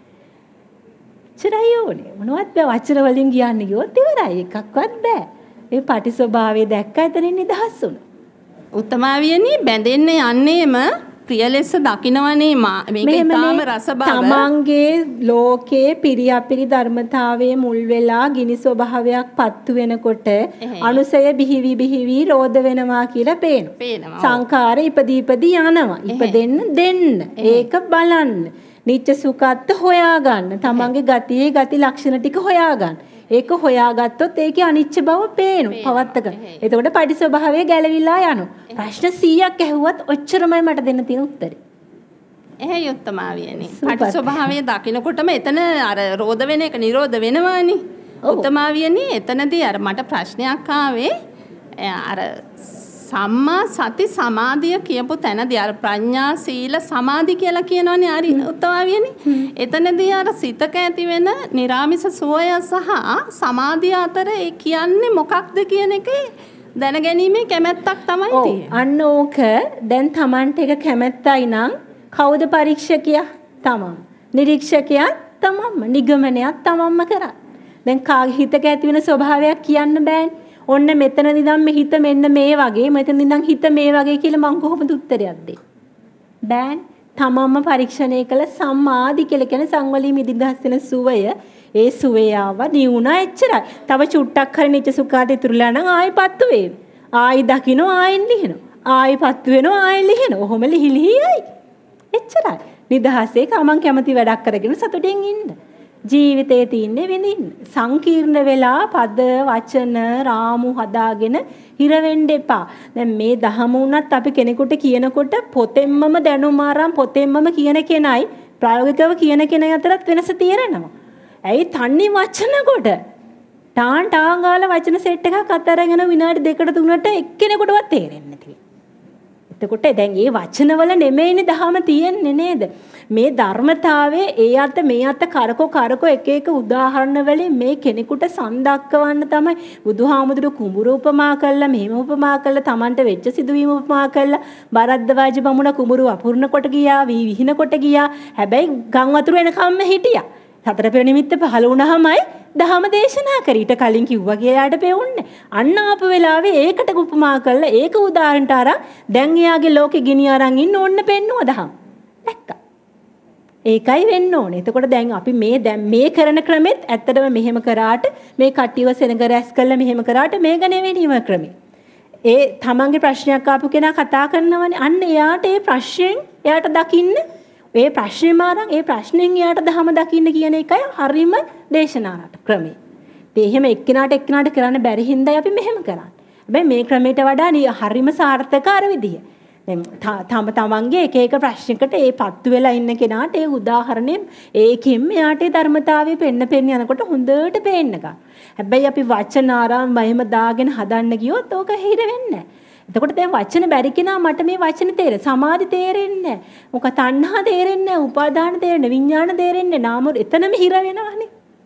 A: එච්චරයි ඕනේ මොනවත් බෑ වචන වලින් කියන්න ගියොත් ඉවරයි එකක්වත් බෑ ඒ පටි ස්වභාවය දැක්ක එතනින් නිදහස් වුණා
G: උත්තමාවියනි බැඳෙන්න යන්නේම ප්‍රිය ලෙස දකින්නවනේ මේක ඊටාම රස බව
A: තමන්ගේ ලෝකේ පිරියාපිරි ධර්මතාවයේ මුල් වෙලා ගිනි ස්වභාවයක් පත්තු වෙනකොට අනුසය බිහිවි රෝධ වෙනවා කියලා පේනවා සංඛාර ඉපදී යනවා ඉපදෙන්න දෙන්න ඒක බලන්න නිච්ච සුඛත් හොයාගන්න තමන්ගේ ගතියේ ගති ලක්ෂණ ටික හොයාගන්න ඒක හොයාගත්තොත් ඒකේ අනිච්ච බව පේනවා පවත්තක. එතකොට පටි ස්වභාවය ගැලවිලා යනවා. ප්‍රශ්න 100ක් ඇහුවත් ඔච්චරමයි මට දෙන්න තියෙන උත්තරේ.
G: එහෙයි උත්තමාවියනි. පටි ස්වභාවය දකිනකොටම එතන අර රෝධ වෙන එක නිරෝධ වෙනවානේ. උත්තමාවියනි එතනදී අර මට ප්‍රශ්නයක් ආවේ අර සම්මා සති සමාධිය කියපු තැනදී අර ප්‍රඥා සීල සමාධි කියලා කියනවනේ හරි උත්තමාවියනි. එතනදී අර සිතක ඇති වෙන නිරාමිස සුවය සහ සමාධිය අතර ඒ කියන්නේ මොකක්ද කියන එකේ දැනගැනීමේ කැමැත්තක් තමයි තියෙන්නේ.
A: අන්න ඕක දැන් Tamanට එක කැමැත්තයි නම් කවුද පරීක්ෂකයා? තමන්. නිරීක්ෂකයා තමන්ම. නිගමනයක් තමන්ම කරා. දැන් කාගේ හිතක ඇති වෙන ස්වභාවයක් කියන්න බෑනේ. ඔන්න මෙතනදී නම් මේ හිත මෙන්න මේ වගේ මෙතනදී නම් හිත මේ වගේ කියලා මම කොහොමද උත්තරයක් දෙන්නේ? බෑන් තමන්ම පරීක්ෂණය කළ සම්මාදි කියලා කියන සංවලී මිදිදහස් වෙන සුවය ඒ සුවේ ආව නිවුණා එච්චරයි. තව චුට්ටක් හරි නිච්ච සුඛාට ඉතුරුලා නම් ආයි පත්තු වේවි. ආයි දකින්න ආයින් ලිහිනවා. ආයි පත්තු වෙනවා ආයි ලිහිනවා. ඔහොම ලිහිලියයි. එච්චරයි. නිදහසේ තමන් කැමති වැඩක් කරගෙන සතුටින් ඉන්න. ජීවිතයේ තින්නේ විඳින්න. සංකීර්ණ වෙලා පද වචන රාමු හදාගෙන හිර වෙන්න එපා. දැන් මේ දහම උනත් අපි කෙනෙකුට කියනකොට පොතෙන්මම දැනුම ආරම් පොතෙන්මම කියන කෙනයි ප්‍රායෝගිකව කියන කෙනා අතරත් වෙනස තියෙනවා. ඇයි තන්නේ වචන කොට ටාන් ගාලා වචන සෙට් එකක් අතරගෙන විනාඩි 2කට 3ට එක්කෙනෙකුටවත් තේරෙන්නේ නැති. එතකොට දැන් මේ වචනවල නෙමෙයිනේ දහම තියෙන්නේ නේද? මේ ධර්මතාවයේ ඒ අත මේ අත කරකෝ එක එක උදාහරණ වලින් මේ කෙනෙකුට සඳක්කවන්න තමයි බුදුහාමුදුරු කුඹුරු උපමා කළා, මෙහෙම උපමා කළා, Tamanට වෙච්ච සිදුවීම උපමා කළා, බරද්දවාජ බමුණ කුඹුරු වපුරන කොට ගියා, විහින කොට ගියා. හැබැයි ගම් වතුර එනකම්ම හිටියා. සතර පෙර නිමිත්ත පහළ වුණාමයි දහම දේශනා කරීට කලින් කිව්වා කියලා පෙවුන්නේ. අන්න ආපු වෙලාවේ ඒකට උපමා කළා, ඒක උදාහරණට අරන් දැන් එයාගේ ලෝකෙ ගිනි අරන් ඉන්න ඕන්න පෙන්නුවා දහම්. දැක්කා. ඒකයි වෙන්න ඕනේ. එතකොට දැන් අපි මේ කරන ක්‍රමෙත් ඇත්තටම මෙහෙම කරාට මේ කට්ටියව සෙනග රැස් කළා මෙහෙම කරාට මේක නෙවෙයි නියම ක්‍රමෙ. ඒ තමන්ගේ ප්‍රශ්නයක් ආපු කෙනා කතා කරනවනේ. අන්න එයාට ඒ ප්‍රශ්නෙන් එයාට දකින්න ඒ ප්‍රශ්නේ මාරන් ඒ ප්‍රශ්නෙන් එයාට දහම දකින්න කියන එකයි හරිම දේශනාවට ක්‍රමය. ඒ එහෙම එක්කිනාට කරන්න බැරි හින්දායි අපි මෙහෙම කරන්නේ. හැබැයි මේ ක්‍රමයට වඩා හරිම සාර්ථක අර විදිය. දැන් තමන්ගේ එක ප්‍රශ්නයකට ඒ පත්තු වෙලා ඉන්න කෙනාට ඒ උදාහරණයෙන් ඒකෙන් එයාට ධර්මතාවය පෙන්න යනකොට හොඳට පේන්න ගන්න. හැබැයි අපි වචන ආරම්භ එහෙම දාගෙන හදන්න ගියොත් ඕක හිර වෙන්නේ නැහැ. එතකොට දැන් වචන බැරි කෙනා මට මේ වචන තේරෙන්නේ සමාධි තේරෙන්නේ නැහැ. මොක තණ්හා තේරෙන්නේ නැහැ, උපාදාන තේරෙන්නේ, විඥාන තේරෙන්නේ නාම එතනම හිර වෙනවනේ.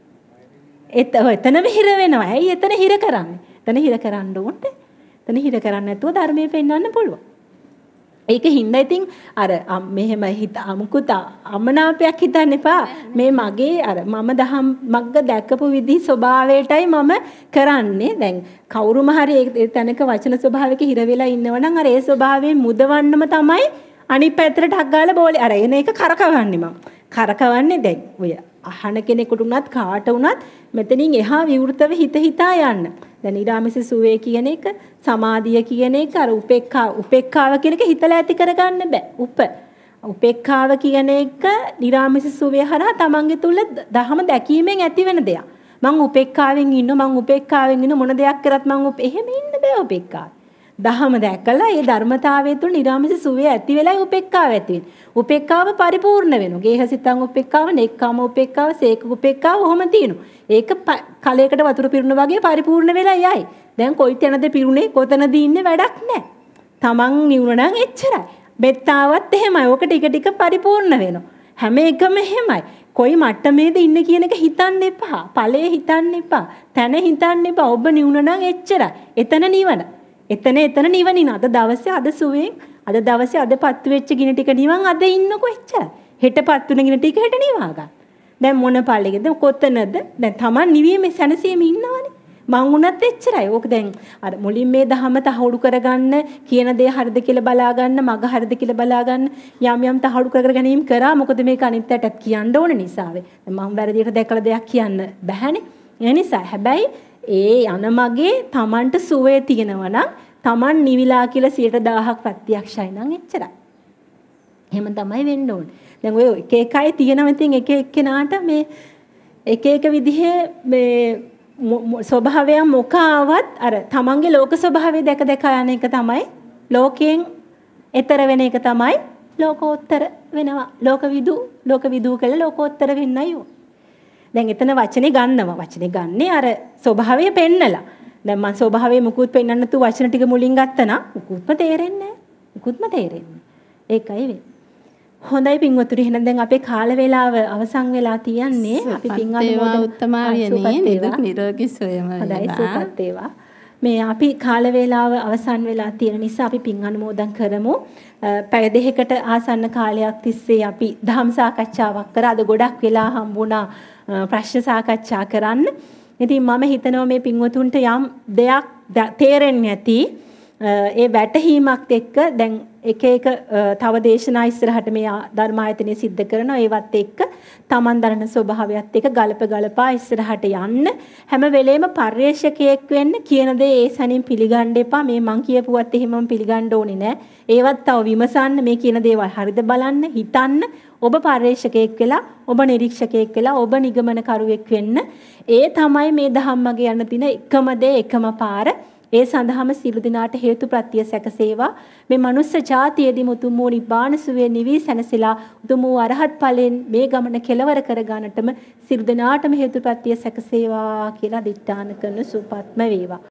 A: එතනම හිර වෙනවා. ඇයි එතන හිර කරන්නේ? එතන හිර කරන්න ඕනේ. එතන හිර කරන්නේ නැතුව ධර්මයේ පෙන්වන්න පුළුවන්. ඒක හින්දා ඉතින් අර මෙහෙම හිත අමුකුත අමනාපයක් හිතන්න එපා. මේ මගේ අර මම දහම් මග්ග දැකපු විදිහ ස්වභාවයටයි මම කරන්නේ. දැන් කවුරුම හරි ඒ තැනක වචන ස්වභාවයක හිර වෙලා ඉන්නවනම් අර ඒ ස්වභාවයෙන් මුදවන්නම තමයි අනිත් පැත්තට ටක් ගාලා බෝලේ අර එන එක කරකවන්නේ මම. කරකවන්නේ දැන් ඔය අහන කෙනෙකුට උනත් කාට උනත් මෙතනින් එහා විවෘතව හිතා යන්න. දැන් ඊරාමිස සුවේ කියන එක සමාධිය කියන එක අර උපේක්ඛාව කියන එක හිතලා ඇති කරගන්න බෑ. උපේක්ඛාව කියන එක ඊරාමිස සුවේ හරහා තමන්ගේ තුල දහම දැකීමෙන් ඇති වෙන දෙයක්. මං උපේක්ඛාවෙන් ඉන්න මොන දෙයක් කරත් මං එහෙම ඉන්න බෑ උපේක්ඛාව. දහම දැකලා ඒ ධර්මතාවය තුල ඊරාමිස සුවේ ඇති වෙලා උපේක්ඛාව ඇති වෙන. උපේක්ඛාව පරිපූර්ණ වෙනවා. ගේහසිතං උපේක්ඛාව, නෙක්ඛාම උපේක්ඛාව, සේක උපේක්ඛාව ඔහොම තියෙනවා. ඒක කලයකට වතුර පිරුණ වගේ පරිපූර්ණ වෙලා යයි. දැන් කොයි තැනද පිරුණේ කොතනද ඉන්නේ වැඩක් නැහැ. තමන් නිවුණ නම් එච්චරයි. මෙත්තාවත් එහෙමයි. ඕක ටික පරිපූර්ණ වෙනවා. හැම එකම එහෙමයි. කොයි මට්ටමේද ඉන්නේ කියන එක හිතන්න එපා. ඵලයේ හිතන්න එපා. තැන හිතන්න එපා. ඔබ නිවුණ නම් එච්චරයි. එතන නිවන. එතන නිවනින. අද දවසේ අද සුවෙන් අද දවසේ අද පත්තු වෙච්ච ගිනි ටික නිවන් අද ඉන්නකො එච්චරයි. හෙට පත්තු වෙන ගිනි ටික හෙට නිවා ගන්න. දැන් මොන ඵලයකද කොතනද? දැන් Taman නිවීමේ සැනසීමේ ඉන්නවනේ. මං උනත් එච්චරයි. ඕක දැන් අර මුලින් මේ දහම තහවුරු කරගන්න කියන දේ හරිද කියලා බලා ගන්න, මග හරිද කියලා බලා ගන්න යම් තහවුරු කර ගැනීම කරා. මොකද මේක අනිත් පැත්තට කියන්න ඕන නිසාවේ. දැන් මම වැරදියට දැකලා දෙයක් කියන්න බැහැනේ. ඒ නිසා හැබැයි ඒ යන මගේ Tamanට සුවේ තියෙනවා නම් Taman නිවිලා කියලා 100,000ක් ප්‍රත්‍යක්ෂයි නම් එච්චරයි. එහෙම තමයි වෙන්න ඕනේ. දැන් ඔය එක එකයි තියෙනවා. ඉතින් එක එක්කෙනාට මේ එක විදිහේ මේ ස්වභාවයන් මොකාවත් අර තමන්ගේ ලෝක ස්වභාවය දැක යන එක තමයි ලෝකයෙන් එතර වෙන එක තමයි ලෝකෝත්තර වෙනවා. ලෝකවිදු කියලා ලෝකෝත්තර වෙන්නයි ඕ. දැන් එතන වචනේ ගන්නවා. වචනේ ගන්නේ අර ස්වභාවය පෙන්නලා. දැන් මම ස්වභාවයේ මුකුත් පෙන්වන්න නැතුව වචන ටික මුලින් ගත්තා නම් මුකුත්ම තේරෙන්නේ නැහැ. ඒකයි වෙන්නේ. හොඳයි පින්වතුනි, එහෙනම් දැන් අපේ කාල වේලාව අවසන් වෙලා තියන්නේ. අපි පින් අනුමෝදන්
G: උත්තමාවියනේ නිදුක් නිරෝගී සුවයම
A: වේවා. මේ අපි කාල වේලාව අවසන් වෙලා තියෙන නිසා අපි පින් අනුමෝදන් කරමු. පැය දෙකකට ආසන්න කාලයක් තිස්සේ අපි ධම් සාකච්ඡාවක් කරා. අද ගොඩක් වෙලා හම්බුණා ප්‍රශ්න සාකච්ඡා කරන්න. ඉතින් මම හිතනවා මේ පින්වතුන්ට යම් දෙයක් තේරෙන්නේ නැති ඒ වැටහීමක් එක්ක දැන් එක තව දේශනා ඉස්සරහට මේ ධර්මායතනය සිද්ධ කරනවා. ඒවත් එක්ක Taman දරන ස්වභාවයත් එක්ක ගලපා ඉස්සරහට යන්න හැම වෙලේම පරිශ්‍රකයක් වෙන්න කියන දේ ඒ සැනින් පිළිගන්න එපා. මේ මං කියපුවත් එහෙමම පිළිගන්න ඕනේ නෑ. ඒවත් තව විමසන්න, මේ කියන දේවල් හරිද බලන්න, හිතන්න. ඔබ පරිශ්‍රකයක් වෙලා, ඔබ නිරීක්ෂකයෙක් වෙලා, ඔබ නිගමනකරුවෙක් වෙන්න. ඒ තමයි මේ ධම්මගේ යන තින එකම දේ, එකම පාර. ඒ සඳහාම සියලු දෙනාට හේතු ප්‍රත්‍ය සැකසේවා. මේ මනුස්ස ජාතියේදී උතුම් වූ නිබ්බාන සුවේ නිවි සැනසෙලා උතුම් වූ අරහත් ඵලයෙන් මේ ගමන කෙලවර කර ගන්නටම සියලු දෙනාටම හේතු ප්‍රත්‍ය සැකසේවා කියලා අදිෂ්ඨාන කරන සුවපත්ම වේවා.